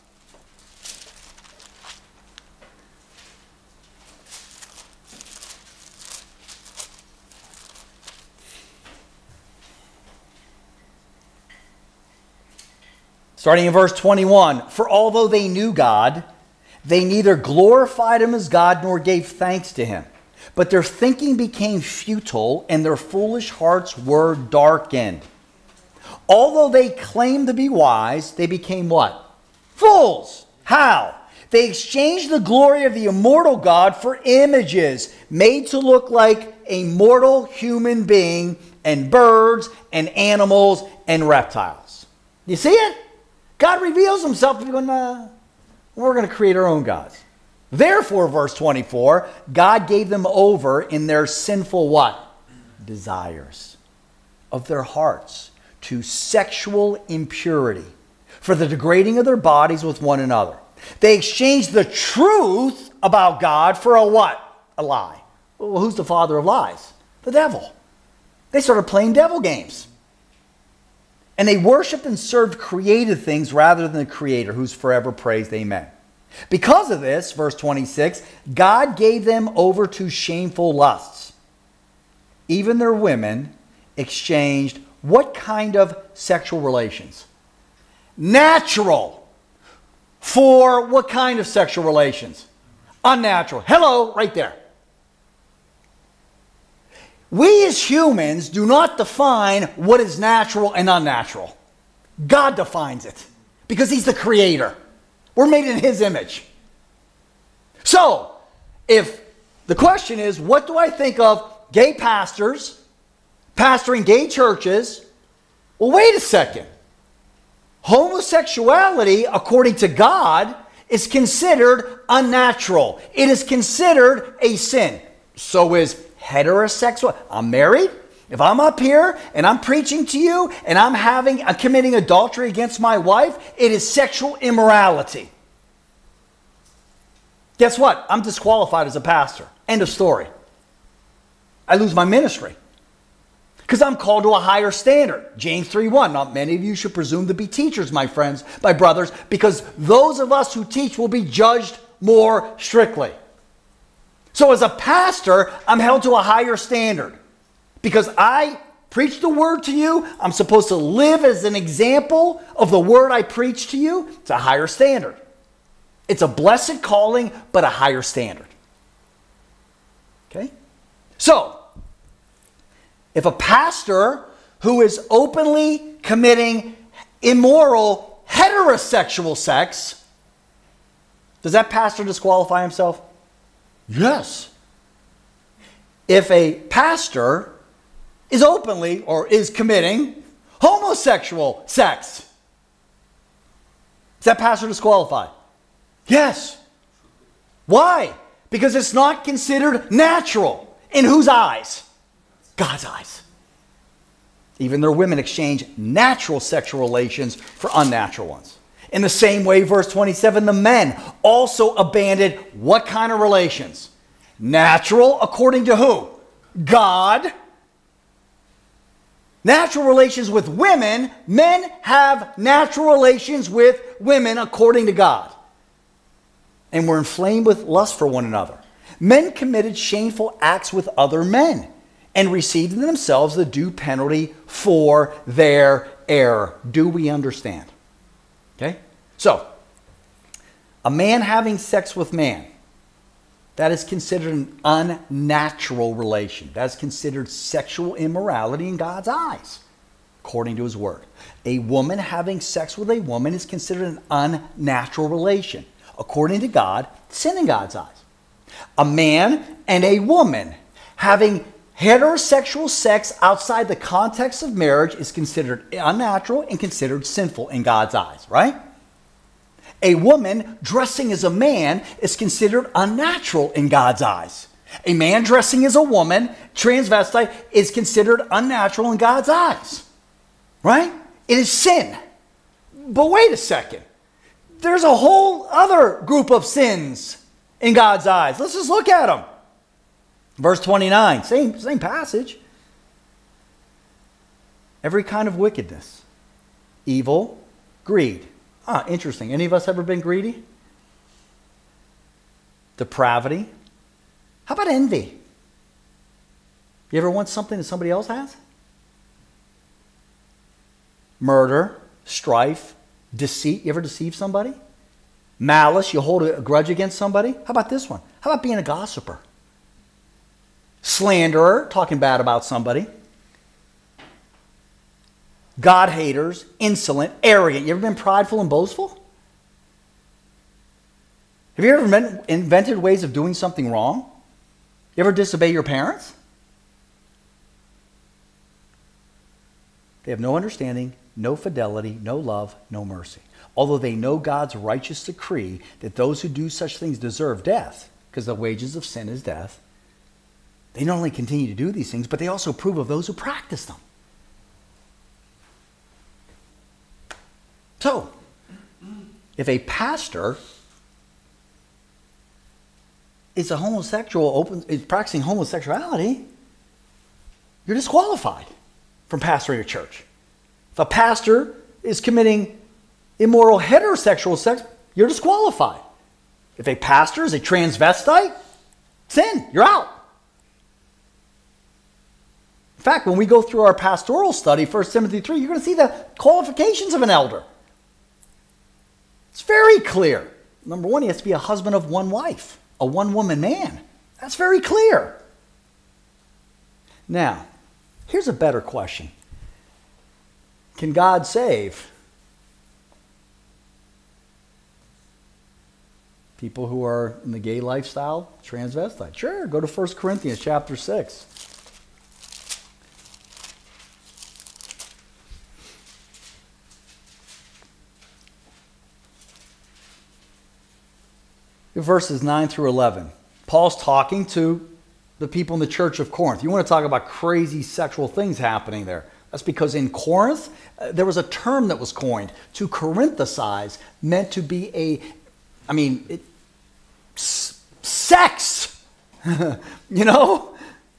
Speaker 1: Starting in verse twenty-one, for although they knew God, they neither glorified him as God nor gave thanks to him. But their thinking became futile and their foolish hearts were darkened. Although they claimed to be wise, they became what? Fools. How? They exchanged the glory of the immortal God for images made to look like a mortal human being and birds and animals and reptiles. You see it? God reveals himself and going, nah, we're going to create our own gods. Therefore, verse twenty-four, God gave them over in their sinful what? Desires of their hearts to sexual impurity for the degrading of their bodies with one another. They exchanged the truth about God for a what? A lie. Well, who's the father of lies? The devil. They started playing devil games. And they worshiped and served created things rather than the Creator, who's forever praised. Amen. Because of this, verse twenty-six, God gave them over to shameful lusts. Even their women exchanged what kind of sexual relations? Natural. For what kind of sexual relations? Unnatural. Hello, right there. We as humans do not define what is natural and unnatural. God defines it because He's the creator. We're made in His image. So, if the question is, what do I think of gay pastors, pastoring gay churches? Well, wait a second. Homosexuality, according to God, is considered unnatural. It is considered a sin. So is heterosexual. I'm married. If I'm up here and I'm preaching to you and I'm having, I'm committing adultery against my wife, it is sexual immorality. Guess what? I'm disqualified as a pastor. End of story. I lose my ministry because I'm called to a higher standard. James three one. Not many of you should presume to be teachers, my friends, my brothers, because those of us who teach will be judged more strictly. So as a pastor, I'm held to a higher standard. Because I preach the word to you, I'm supposed to live as an example of the word I preach to you. It's a higher standard. It's a blessed calling, but a higher standard. Okay? So, if a pastor who is openly committing immoral heterosexual sex, does that pastor disqualify himself? Yes. If a pastor is openly or is committing homosexual sex, is that pastor disqualified? Yes. Why? Because it's not considered natural. In whose eyes? God's eyes. Even their women exchange natural sexual relations for unnatural ones. In the same way, verse twenty-seven, the men also abandoned what kind of relations? Natural, according to who? God. Natural relations with women. Men have natural relations with women according to God. And were inflamed with lust for one another. Men committed shameful acts with other men and received in themselves the due penalty for their error. Do we understand? Okay? So, a man having sex with man, that is considered an unnatural relation. That is considered sexual immorality in God's eyes, according to His word. A woman having sex with a woman is considered an unnatural relation. According to God, sin in God's eyes. A man and a woman having heterosexual sex outside the context of marriage is considered unnatural and considered sinful in God's eyes, right? A woman dressing as a man is considered unnatural in God's eyes. A man dressing as a woman, transvestite, is considered unnatural in God's eyes, right? It is sin. But wait a second. There's a whole other group of sins in God's eyes. Let's just look at them. Verse twenty-nine, same, same passage. Every kind of wickedness, evil, greed. Ah, interesting. Any of us ever been greedy? Depravity. How about envy? You ever want something that somebody else has? Murder, strife, deceit. You ever deceive somebody? Malice. You hold a grudge against somebody? How about this one? How about being a gossiper? Slanderer, talking bad about somebody. God haters, insolent, arrogant. You ever been prideful and boastful? Have you ever invented ways of doing something wrong? You ever disobey your parents? They have no understanding, no fidelity, no love, no mercy. Although they know God's righteous decree that those who do such things deserve death, because the wages of sin is death, they not only continue to do these things, but they also approve of those who practice them. So, if a pastor is a homosexual, open, is practicing homosexuality, you're disqualified from pastoring a church. If a pastor is committing immoral heterosexual sex, you're disqualified. If a pastor is a transvestite, sin, you're out. In fact, when we go through our pastoral study, First Timothy three, you're going to see the qualifications of an elder. It's very clear. Number one, he has to be a husband of one wife, a one-woman man. That's very clear. Now, here's a better question. Can God save people who are in the gay lifestyle, transvestite? Sure, go to First Corinthians chapter six. Verses nine through eleven. Paul's talking to the people in the church of Corinth. You want to talk about crazy sexual things happening there. That's because in Corinth, uh, there was a term that was coined. To Corinthicize meant to be a, I mean, it, s- sex. You know?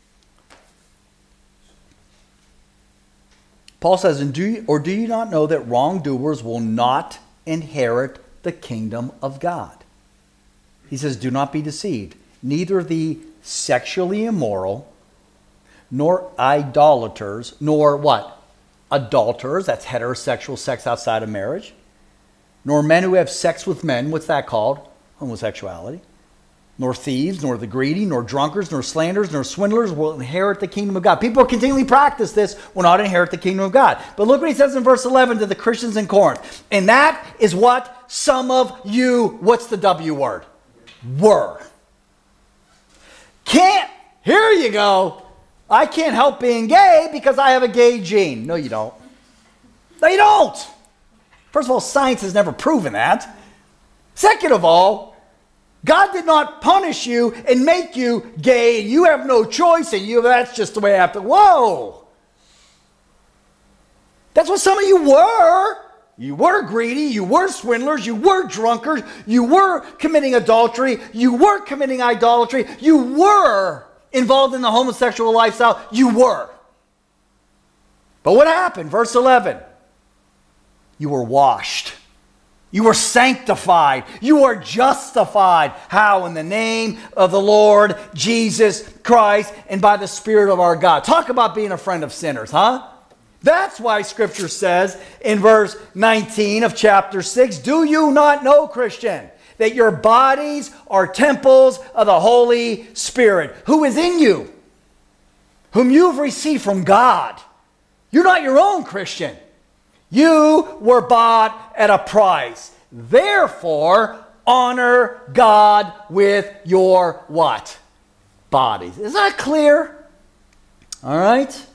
Speaker 1: Paul says, and do you, or do you not know that wrongdoers will not inherit the kingdom of God? He says, do not be deceived. Neither the sexually immoral, nor idolaters, nor what? Adulterers, that's heterosexual sex outside of marriage. Nor men who have sex with men, what's that called? Homosexuality. Nor thieves, nor the greedy, nor drunkards, nor slanderers, nor swindlers will inherit the kingdom of God. People who continually practice this will not inherit the kingdom of God. But look what he says in verse eleven to the Christians in Corinth. And that is what some of you, what's the W word? Were. Can't, here you go. I can't help being gay because I have a gay gene. No, you don't. No, you don't. First of all, science has never proven that. Second of all, God did not punish you and make you gay and you have no choice and you that's just the way I have to. Whoa. That's what some of you were. You were greedy, you were swindlers, you were drunkards, you were committing adultery, you were committing idolatry, you were involved in the homosexual lifestyle, you were. But what happened? Verse eleven. You were washed. You were sanctified. You are justified. How? In the name of the Lord Jesus Christ and by the Spirit of our God. Talk about being a friend of sinners, huh? That's why Scripture says in verse nineteen of chapter six, do you not know, Christian, that your bodies are temples of the Holy Spirit, who is in you, whom you've received from God? You're not your own, Christian. You were bought at a price. Therefore, honor God with your what? Bodies. Is that clear? All right.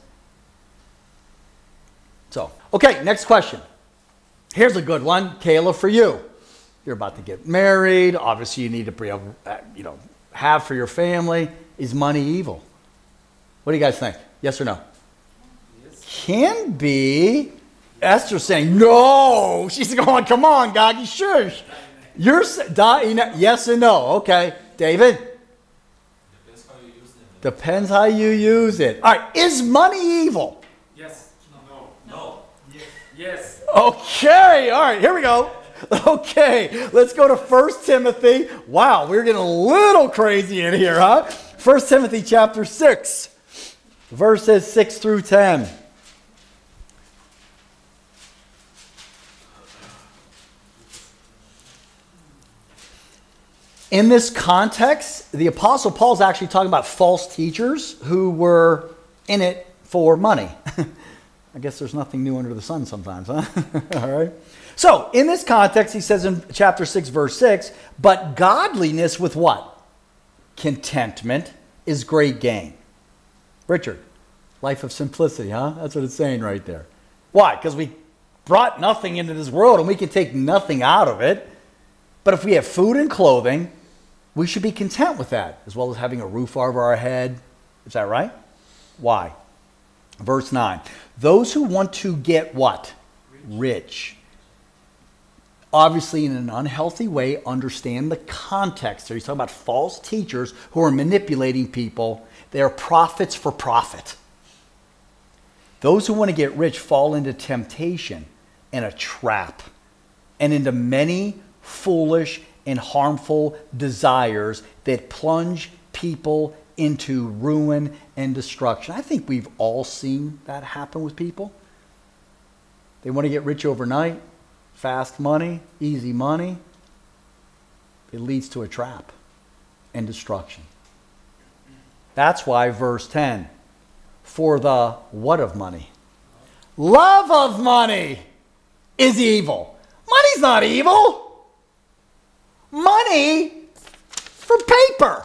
Speaker 1: So, okay, next question. Here's a good one, Kayla, for you. You're about to get married. Obviously, you need to, you know, have for your family. Is money evil? What do you guys think? Yes or no? Yes. Can be. Esther's saying no. She's going, come on, God, you sure? You're saying yes and no. Okay, David.
Speaker 2: Depends how you use it.
Speaker 1: Depends how you use it. All right, is money evil?
Speaker 2: Yes. No. No. Yes. Yes.
Speaker 1: Okay, all right, here we go. Okay, let's go to First Timothy. Wow, we're getting a little crazy in here, huh? First Timothy chapter six, verses six through ten. In this context, the Apostle Paul is actually talking about false teachers who were in it for money. I guess there's nothing new under the sun sometimes, huh? All right. So, in this context, he says in chapter six, verse six, but godliness with what? Contentment is great gain. Richard, life of simplicity, huh? That's what it's saying right there. Why? Because we brought nothing into this world and we can take nothing out of it. But if we have food and clothing, we should be content with that, as well as having a roof over our head. Is that right? Why? Verse nine. Those who want to get what? Rich. Obviously, in an unhealthy way, understand the context. So he's talking about false teachers who are manipulating people. They are prophets for profit. Those who want to get rich fall into temptation and a trap and into many foolish and harmful desires that plunge people into ruin and destruction. I think we've all seen that happen with people. They want to get rich overnight, fast money, easy money. It leads to a trap and destruction. That's why verse ten, for the what of money? Love of money is evil. Money's not evil. Money for paper.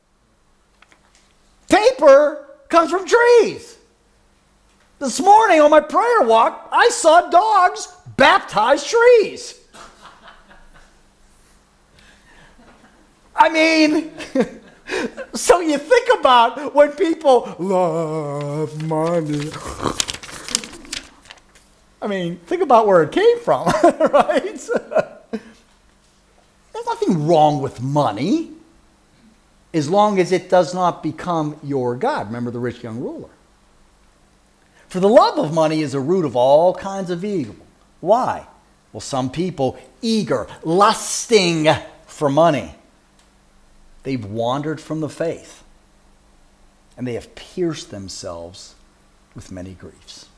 Speaker 1: Paper comes from trees. This morning on my prayer walk, I saw dogs baptize trees. I mean, so you think about when people love money. I mean, think about where it came from, right? There's nothing wrong with money as long as it does not become your God. Remember the rich young ruler. For the love of money is a root of all kinds of evil. Why? Well, some people eager, lusting for money. They've wandered from the faith, and they have pierced themselves with many griefs.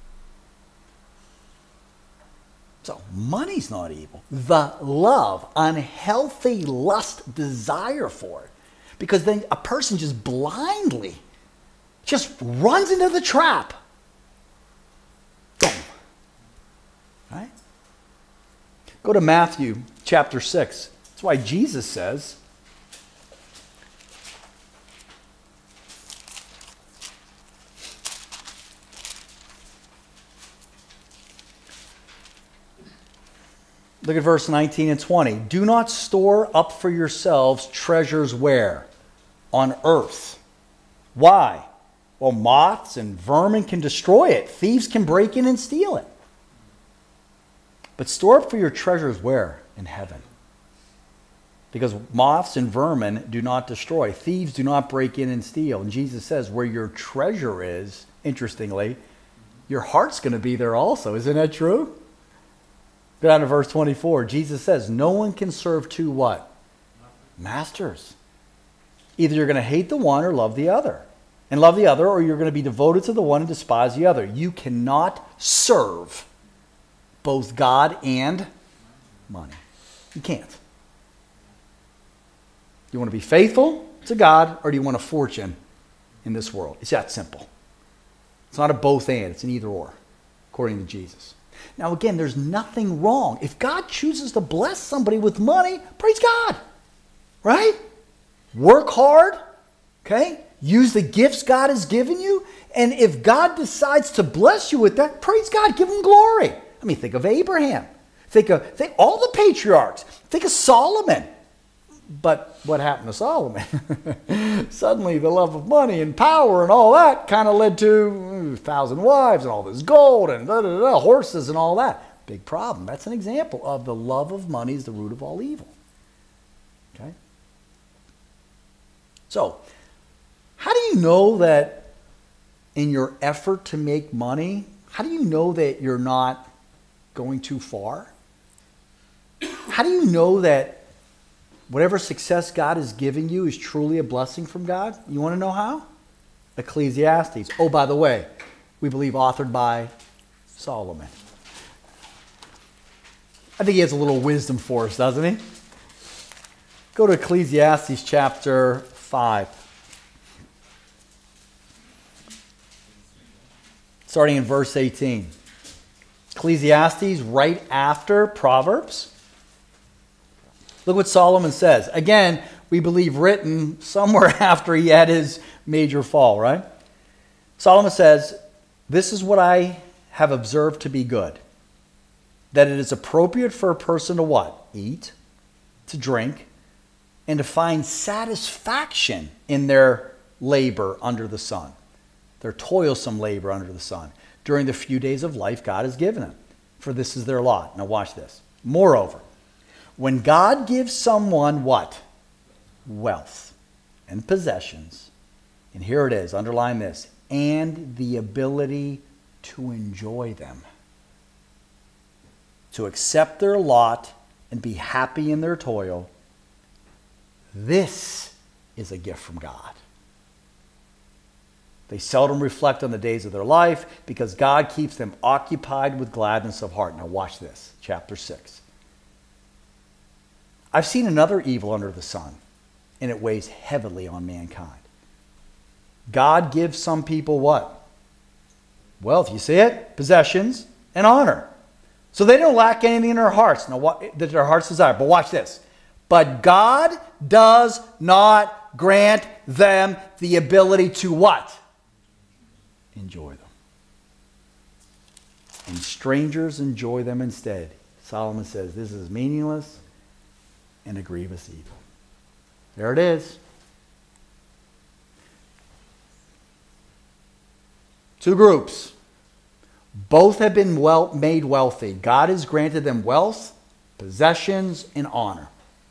Speaker 1: So, money's not evil. The love, unhealthy lust, desire for it. Because then a person just blindly just runs into the trap. Boom. Right? Go to Matthew chapter six. That's why Jesus says, look at verse nineteen and twenty. Do not store up for yourselves treasures where? On earth. Why? Well, moths and vermin can destroy it. Thieves can break in and steal it. But store up for your treasures where? In heaven. Because moths and vermin do not destroy. Thieves do not break in and steal. And Jesus says where your treasure is, interestingly, your heart's going to be there also. Isn't that true? Go down to verse twenty-four. Jesus says, no one can serve two what? Masters. Either you're going to hate the one or love the other. And love the other, or you're going to be devoted to the one and despise the other. You cannot serve both God and money. You can't. You want to be faithful to God, or do you want a fortune in this world? It's that simple. It's not a both and, it's an either or, according to Jesus. Now again, there's nothing wrong. If God chooses to bless somebody with money, praise God. Right? Work hard. Okay? Use the gifts God has given you. And if God decides to bless you with that, praise God. Give him glory. I mean, think of Abraham. Think of think all the patriarchs. Think of Solomon. But what happened to Solomon? Suddenly the love of money and power and all that kind of led to a thousand wives and all this gold and da, da, da, horses and all that. Big problem. That's an example of the love of money is the root of all evil. Okay? So, how do you know that in your effort to make money, how do you know that you're not going too far? How do you know that whatever success God is giving you is truly a blessing from God? You want to know how? Ecclesiastes. Oh, by the way, we believe authored by Solomon. I think he has a little wisdom for us, doesn't he? Go to Ecclesiastes chapter five. Starting in verse eighteen. Ecclesiastes right after Proverbs. Look what Solomon says. Again, we believe written somewhere after he had his major fall, right? Solomon says, this is what I have observed to be good. That it is appropriate for a person to what? Eat, to drink, and to find satisfaction in their labor under the sun. Their toilsome labor under the sun. During the few days of life God has given them. For this is their lot. Now watch this. Moreover, when God gives someone what? Wealth and possessions. And here it is, underline this. And the ability to enjoy them. To accept their lot and be happy in their toil, this is a gift from God. They seldom reflect on the days of their life because God keeps them occupied with gladness of heart. Now watch this, chapter six. I've seen another evil under the sun, and it weighs heavily on mankind. God gives some people what? Wealth, you see it? Possessions and honor. So they don't lack anything in their hearts. Now, what, that their hearts desire. But watch this. But God does not grant them the ability to what? Enjoy them. And strangers enjoy them instead. Solomon says this is meaningless and a grievous evil. There it is. Two groups. Both have been well, made wealthy. God has granted them wealth, possessions, and honor.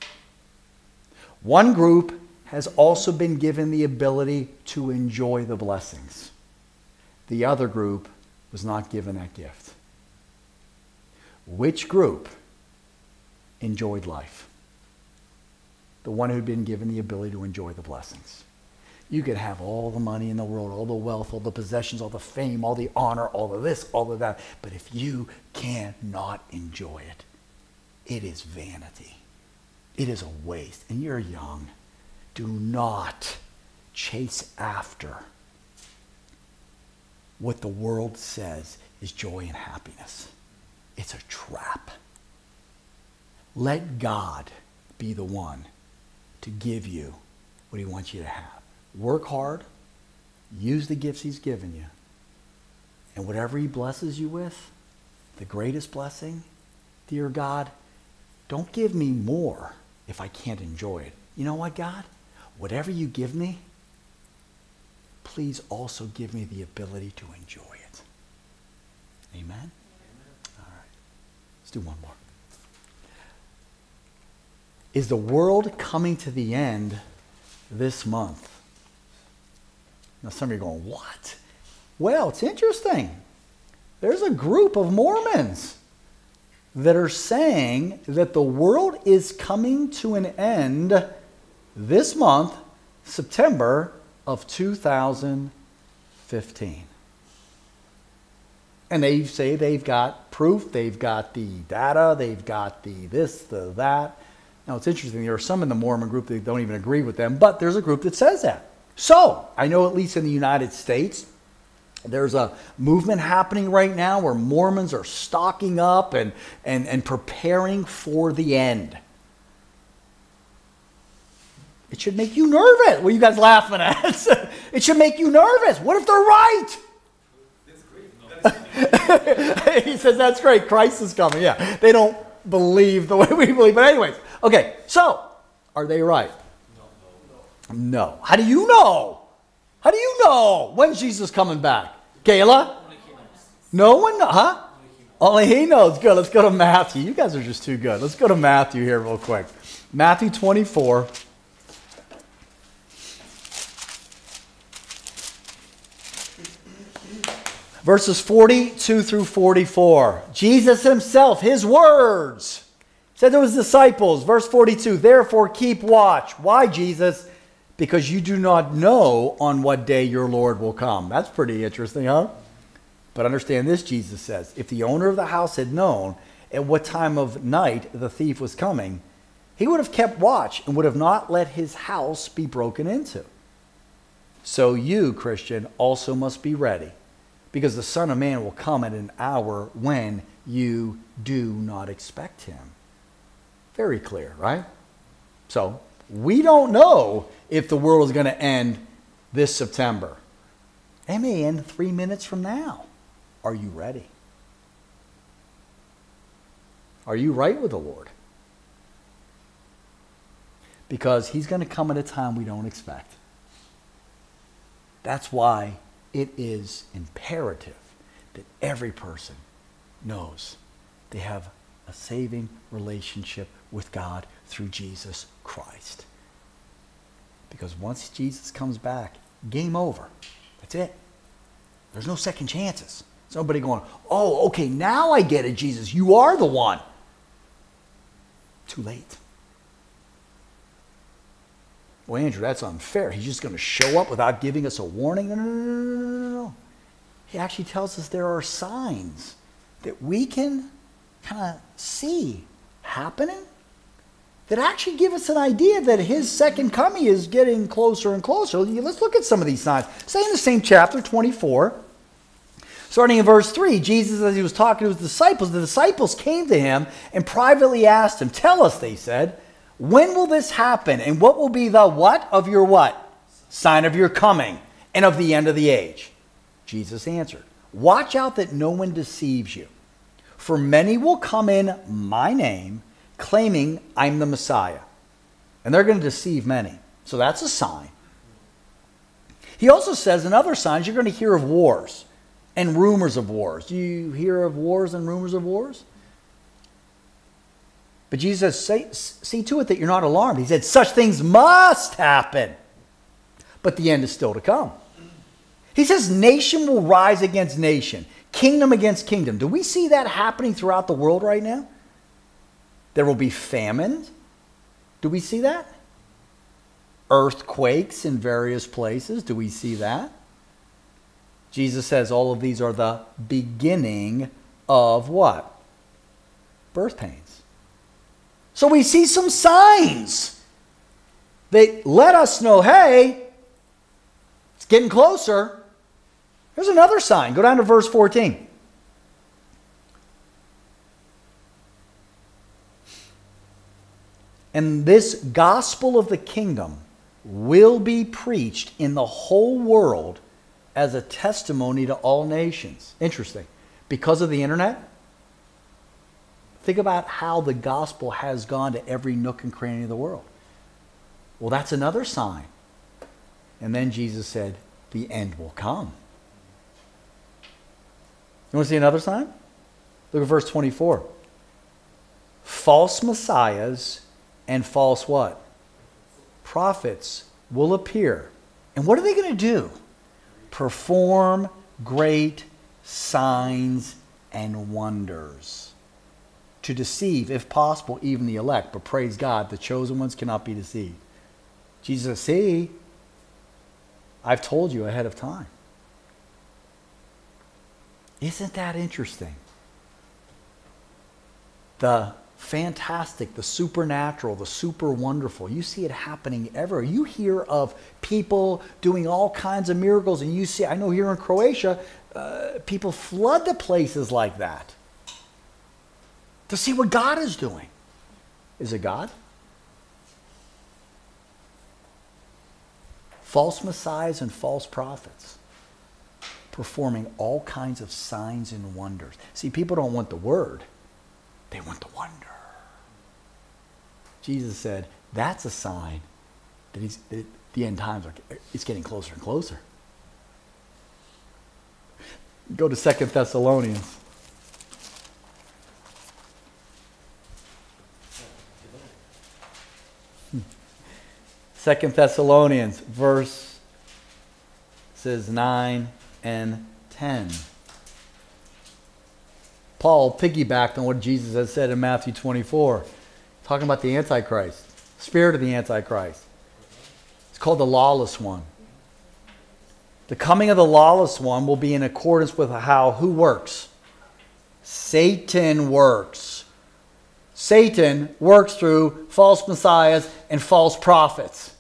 Speaker 1: One group has also been given the ability to enjoy the blessings. The other group was not given that gift. Which group enjoyed life? The one who'd been given the ability to enjoy the blessings. You could have all the money in the world, all the wealth, all the possessions, all the fame, all the honor, all of this, all of that. But if you cannot enjoy it, it is vanity. It is a waste. And you're young. Do not chase after what the world says is joy and happiness. It's a trap. Let God be the one to give you what he wants you to have. Work hard. Use the gifts he's given you. And whatever he blesses you with, the greatest blessing, dear God, don't give me more if I can't enjoy it. You know what, God? Whatever you give me, please also give me the ability to enjoy it. Amen? Amen. All right. Let's do one more. Is the world coming to the end this month? Now some of you are going, what? Well, it's interesting. There's a group of Mormons that are saying that the world is coming to an end this month, September of two thousand fifteen. And they say they've got proof, they've got the data, they've got the this, the that. Now it's interesting, there are some in the Mormon group that don't even agree with them, but there's a group that says that. So, I know at least in the United States, there's a movement happening right now where Mormons are stocking up and, and, and preparing for the end. It should make you nervous. What are you guys laughing at? It should make you nervous. What if they're right?
Speaker 2: That's great.
Speaker 1: He says, that's great. Christ is coming. Yeah. They don't believe the way we believe. But anyways, okay. So, are they right? No. No. No. How do you know? How do you know? When's Jesus coming back? Kayla? No one knows. Huh? Only he knows. Good. Let's go to Matthew. You guys are just too good. Let's go to Matthew here real quick. Matthew twenty-four. Verses forty-two through forty-four. Jesus himself, his words, said to his disciples, verse forty-two, therefore keep watch. Why, Jesus? Because you do not know on what day your Lord will come. That's pretty interesting, huh? But understand this, Jesus says, if the owner of the house had known at what time of night the thief was coming, he would have kept watch and would have not let his house be broken into. So you, Christian, also must be ready, because the Son of Man will come at an hour when you do not expect him. Very clear, right? So, we don't know if the world is going to end this September. It may end three minutes from now. Are you ready? Are you right with the Lord? Because he's going to come at a time we don't expect. That's why it is imperative that every person knows they have a saving relationship with God through Jesus Christ. Because once Jesus comes back, game over. That's it. There's no second chances. Somebody going, oh, okay, now I get it, Jesus. You are the one. Too late. Well, Andrew, that's unfair. He's just going to show up without giving us a warning? No, no, no, no, no, no. He actually tells us there are signs that we can kind of see happening that actually give us an idea that his second coming is getting closer and closer. Let's look at some of these signs. Say in the same chapter, twenty-four, starting in verse three, Jesus, as he was talking to his disciples, the disciples came to him and privately asked him, tell us, they said, when will this happen? And what will be the what of your what? Sign of your coming and of the end of the age. Jesus answered, watch out that no one deceives you. For many will come in my name, claiming I'm the Messiah. And they're going to deceive many. So that's a sign. He also says in other signs, you're going to hear of wars and rumors of wars. Do you hear of wars and rumors of wars? But Jesus says, see to it that you're not alarmed. He said, such things must happen. But the end is still to come. He says, nation will rise against nation, kingdom against kingdom. Do we see that happening throughout the world right now? There will be famines. Do we see that? Earthquakes in various places. Do we see that? Jesus says all of these are the beginning of what? Birth pains. So we see some signs that let us know, hey, it's getting closer. Here's another sign. Go down to verse fourteen. And this gospel of the kingdom will be preached in the whole world as a testimony to all nations. Interesting. Because of the internet, think about how the gospel has gone to every nook and cranny of the world. Well, that's another sign. And then Jesus said, the end will come. You want to see another sign? Look at verse twenty-four. False messiahs and false what? Prophets will appear. And what are they going to do? Perform great signs and wonders. To deceive, if possible, even the elect. But praise God, the chosen ones cannot be deceived. Jesus says, see, I've told you ahead of time. Isn't that interesting? The fantastic, the supernatural, the super wonderful. You see it happening everywhere. You hear of people doing all kinds of miracles, and you see, I know here in Croatia, uh, people flood the places like that to see what God is doing. Is it God? False messiahs and false prophets performing all kinds of signs and wonders. See, people don't want the word. They want the wonder. Jesus said, that's a sign that he's, that the end times are it's getting closer and closer. Go to Second Thessalonians. Second Thessalonians, verse says nine and ten. Paul piggybacked on what Jesus has said in Matthew twenty-four, talking about the Antichrist, spirit of the Antichrist. It's called the lawless one. The coming of the lawless one will be in accordance with how who works? Satan works. Satan works through false messiahs and false prophets.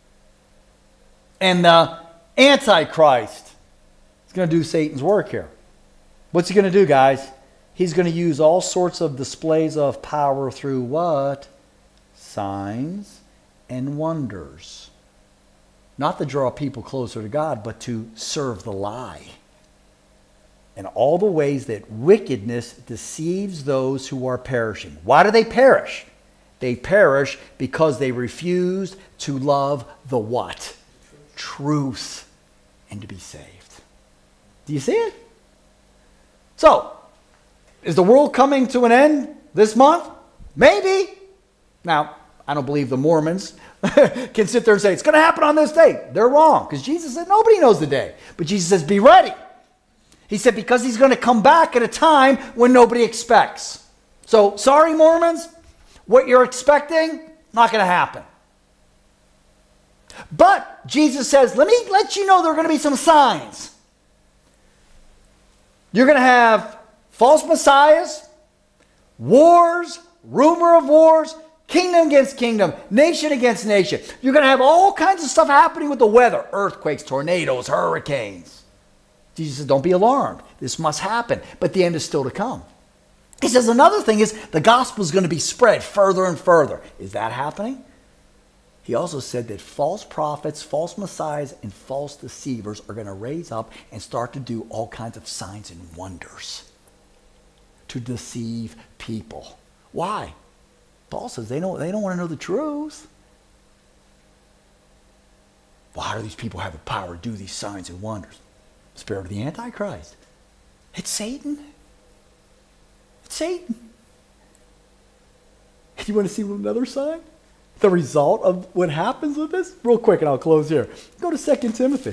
Speaker 1: And the Antichrist is going to do Satan's work here. What's he going to do, guys? He's going to use all sorts of displays of power through what? Signs and wonders. Not to draw people closer to God, but to serve the lie. And all the ways that wickedness deceives those who are perishing. Why do they perish? They perish because they refused to love the what? Truth. And to be saved. Do you see it? So, is the world coming to an end this month? Maybe. Now, I don't believe the Mormons can sit there and say, it's going to happen on this day. They're wrong. Because Jesus said, nobody knows the day. But Jesus says, be ready. He said, because he's going to come back at a time when nobody expects. So, sorry, Mormons. What you're expecting, not going to happen. But Jesus says, let me let you know there are going to be some signs. You're going to have false messiahs, wars, rumor of wars, kingdom against kingdom, nation against nation. You're going to have all kinds of stuff happening with the weather, earthquakes, tornadoes, hurricanes. Jesus says, don't be alarmed. This must happen, but the end is still to come. He says another thing is the gospel is going to be spread further and further. Is that happening? He also said that false prophets, false messiahs, and false deceivers are going to raise up and start to do all kinds of signs and wonders to deceive people. Why? Paul says they don't, they don't want to know the truth. Why do these people have the power to do these signs and wonders? Spirit of the Antichrist. It's Satan. It's Satan. You want to see another sign? The result of what happens with this? Real quick, and I'll close here. Go to Second Timothy.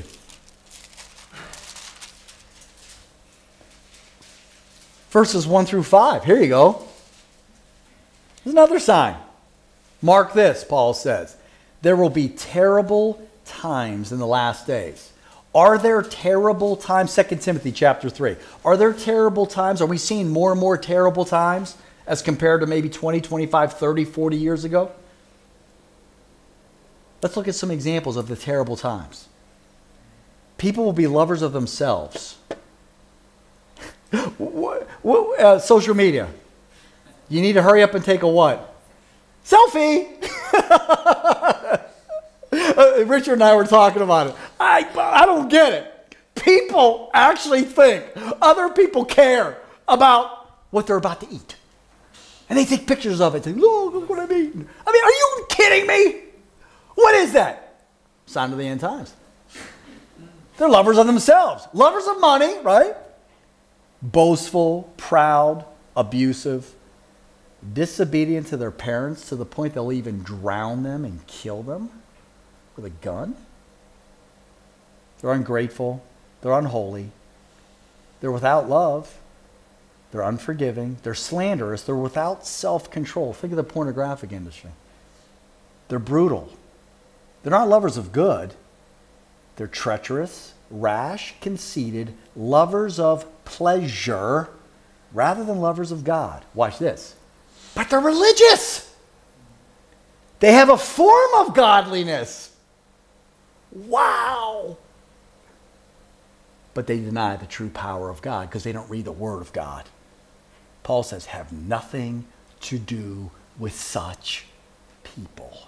Speaker 1: Verses one through five. Here you go. There's another sign. Mark this, Paul says. There will be terrible times in the last days. Are there terrible times? Second Timothy chapter three. Are there terrible times? Are we seeing more and more terrible times as compared to maybe twenty, twenty-five, thirty, forty years ago? Let's look at some examples of the terrible times. People will be lovers of themselves. what, what, uh, social media. You need to hurry up and take a what? Selfie! uh, Richard and I were talking about it. I, I don't get it. People actually think other people care about what they're about to eat. And they take pictures of it. Say, look, look what I'm eating. I mean, are you kidding me? What is that? Sign of the end times. They're lovers of themselves. Lovers of money, right? Boastful, proud, abusive, disobedient to their parents to the point they'll even drown them and kill them with a gun. They're ungrateful. They're unholy. They're without love. They're unforgiving. They're slanderous. They're without self-control. Think of the pornographic industry. They're brutal. They're not lovers of good. They're treacherous, rash, conceited, lovers of pleasure rather than lovers of God. Watch this. But they're religious. They have a form of godliness. Wow. But they deny the true power of God because they don't read the Word of God. Paul says, have nothing to do with such people.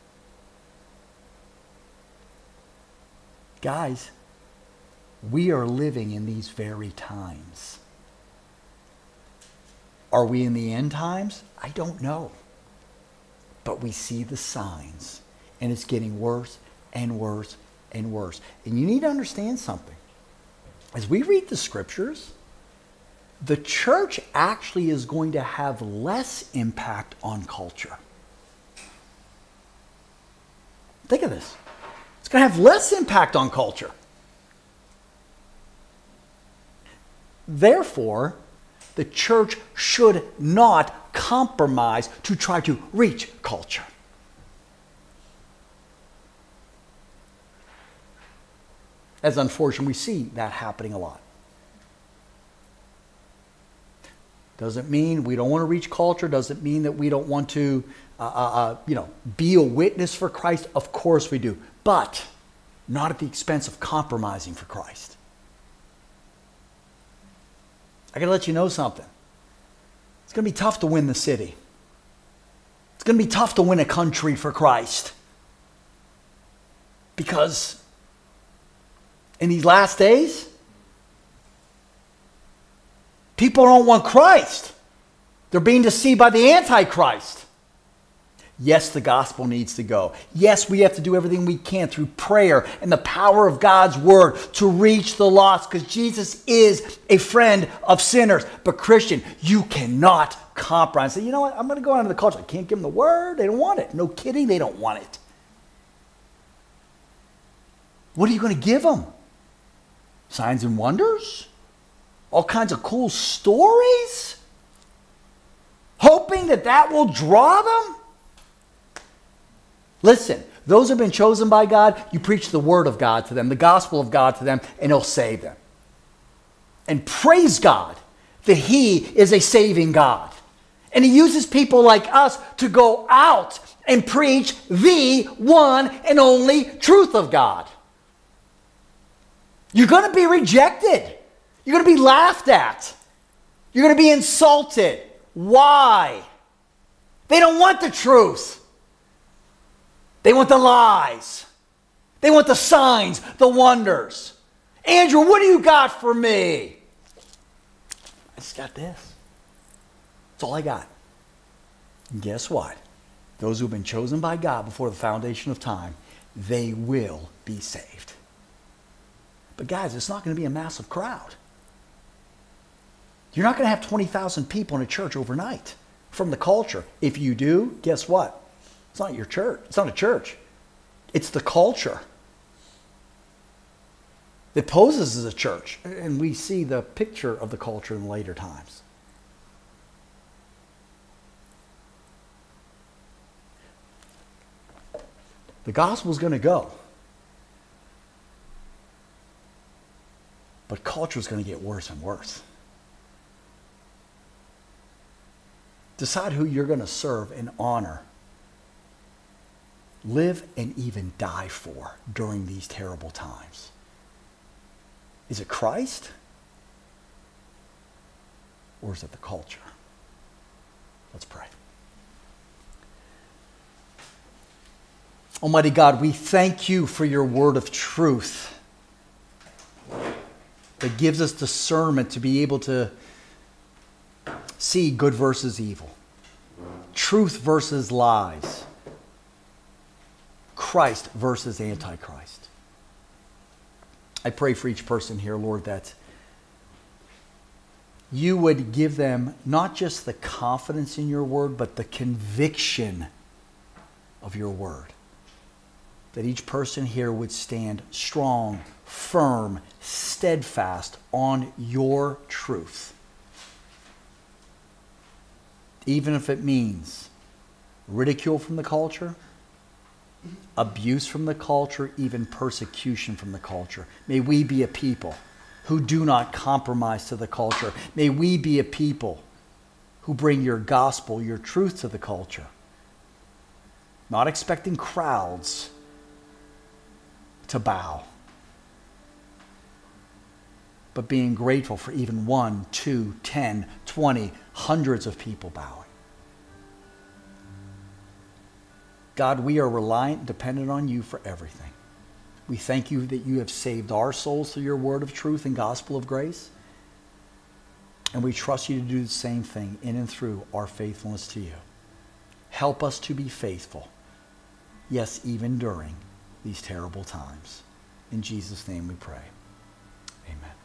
Speaker 1: Guys, we are living in these very times. Are we in the end times? I don't know. But we see the signs, and it's getting worse and worse and worse. And you need to understand something. As we read the scriptures, the church actually is going to have less impact on culture. Think of this. It's going to have less impact on culture. Therefore, the church should not compromise to try to reach culture. As unfortunately, we see that happening a lot. Doesn't mean we don't want to reach culture. Doesn't mean that we don't want to, uh, uh, you know, be a witness for Christ. Of course we do, but not at the expense of compromising for Christ. I got to let you know something. It's going to be tough to win the city. It's going to be tough to win a country for Christ. Because in these last days, people don't want Christ. They're being deceived by the Antichrist. Yes, the gospel needs to go. Yes, we have to do everything we can through prayer and the power of God's word to reach the lost, because Jesus is a friend of sinners. But Christian, you cannot compromise. Say, you know what? I'm going to go out into the culture. I can't give them the word. They don't want it. No kidding. They don't want it. What are you going to give them? Signs and wonders? All kinds of cool stories? Hoping that that will draw them? Listen, those who have been chosen by God, you preach the word of God to them, the gospel of God to them, and he'll save them. And praise God that he is a saving God. And he uses people like us to go out and preach the one and only truth of God. You're going to be rejected. You're going to be laughed at. You're going to be insulted. Why? They don't want the truth. They want the lies. They want the signs, the wonders. Andrew, what do you got for me? I just got this. That's all I got. And guess what? Those who have been chosen by God before the foundation of time, they will be saved. But guys, it's not going to be a massive crowd. You're not going to have twenty thousand people in a church overnight from the culture. If you do, guess what? It's not your church. It's not a church. It's the culture that poses as a church. And we see the picture of the culture in later times. The gospel is going to go. But culture is going to get worse and worse. Decide who you're going to serve and honor. Live and even die for during these terrible times. Is it Christ? Or is it the culture? Let's pray. Almighty God, we thank you for your word of truth that gives us discernment to be able to see good versus evil, truth versus lies, Christ versus Antichrist. I pray for each person here, Lord, that you would give them not just the confidence in your word, but the conviction of your word. That each person here would stand strong, firm, steadfast on your truth. Even if it means ridicule from the culture, abuse from the culture, even persecution from the culture. May we be a people who do not compromise to the culture. May we be a people who bring your gospel, your truth to the culture. Not expecting crowds to bow, but being grateful for even one, two, ten, twenty, hundreds of people bowing. God, we are reliant, dependent on you for everything. We thank you that you have saved our souls through your word of truth and gospel of grace. And we trust you to do the same thing in and through our faithfulness to you. Help us to be faithful. Yes, even during these terrible times. In Jesus' name we pray. Amen.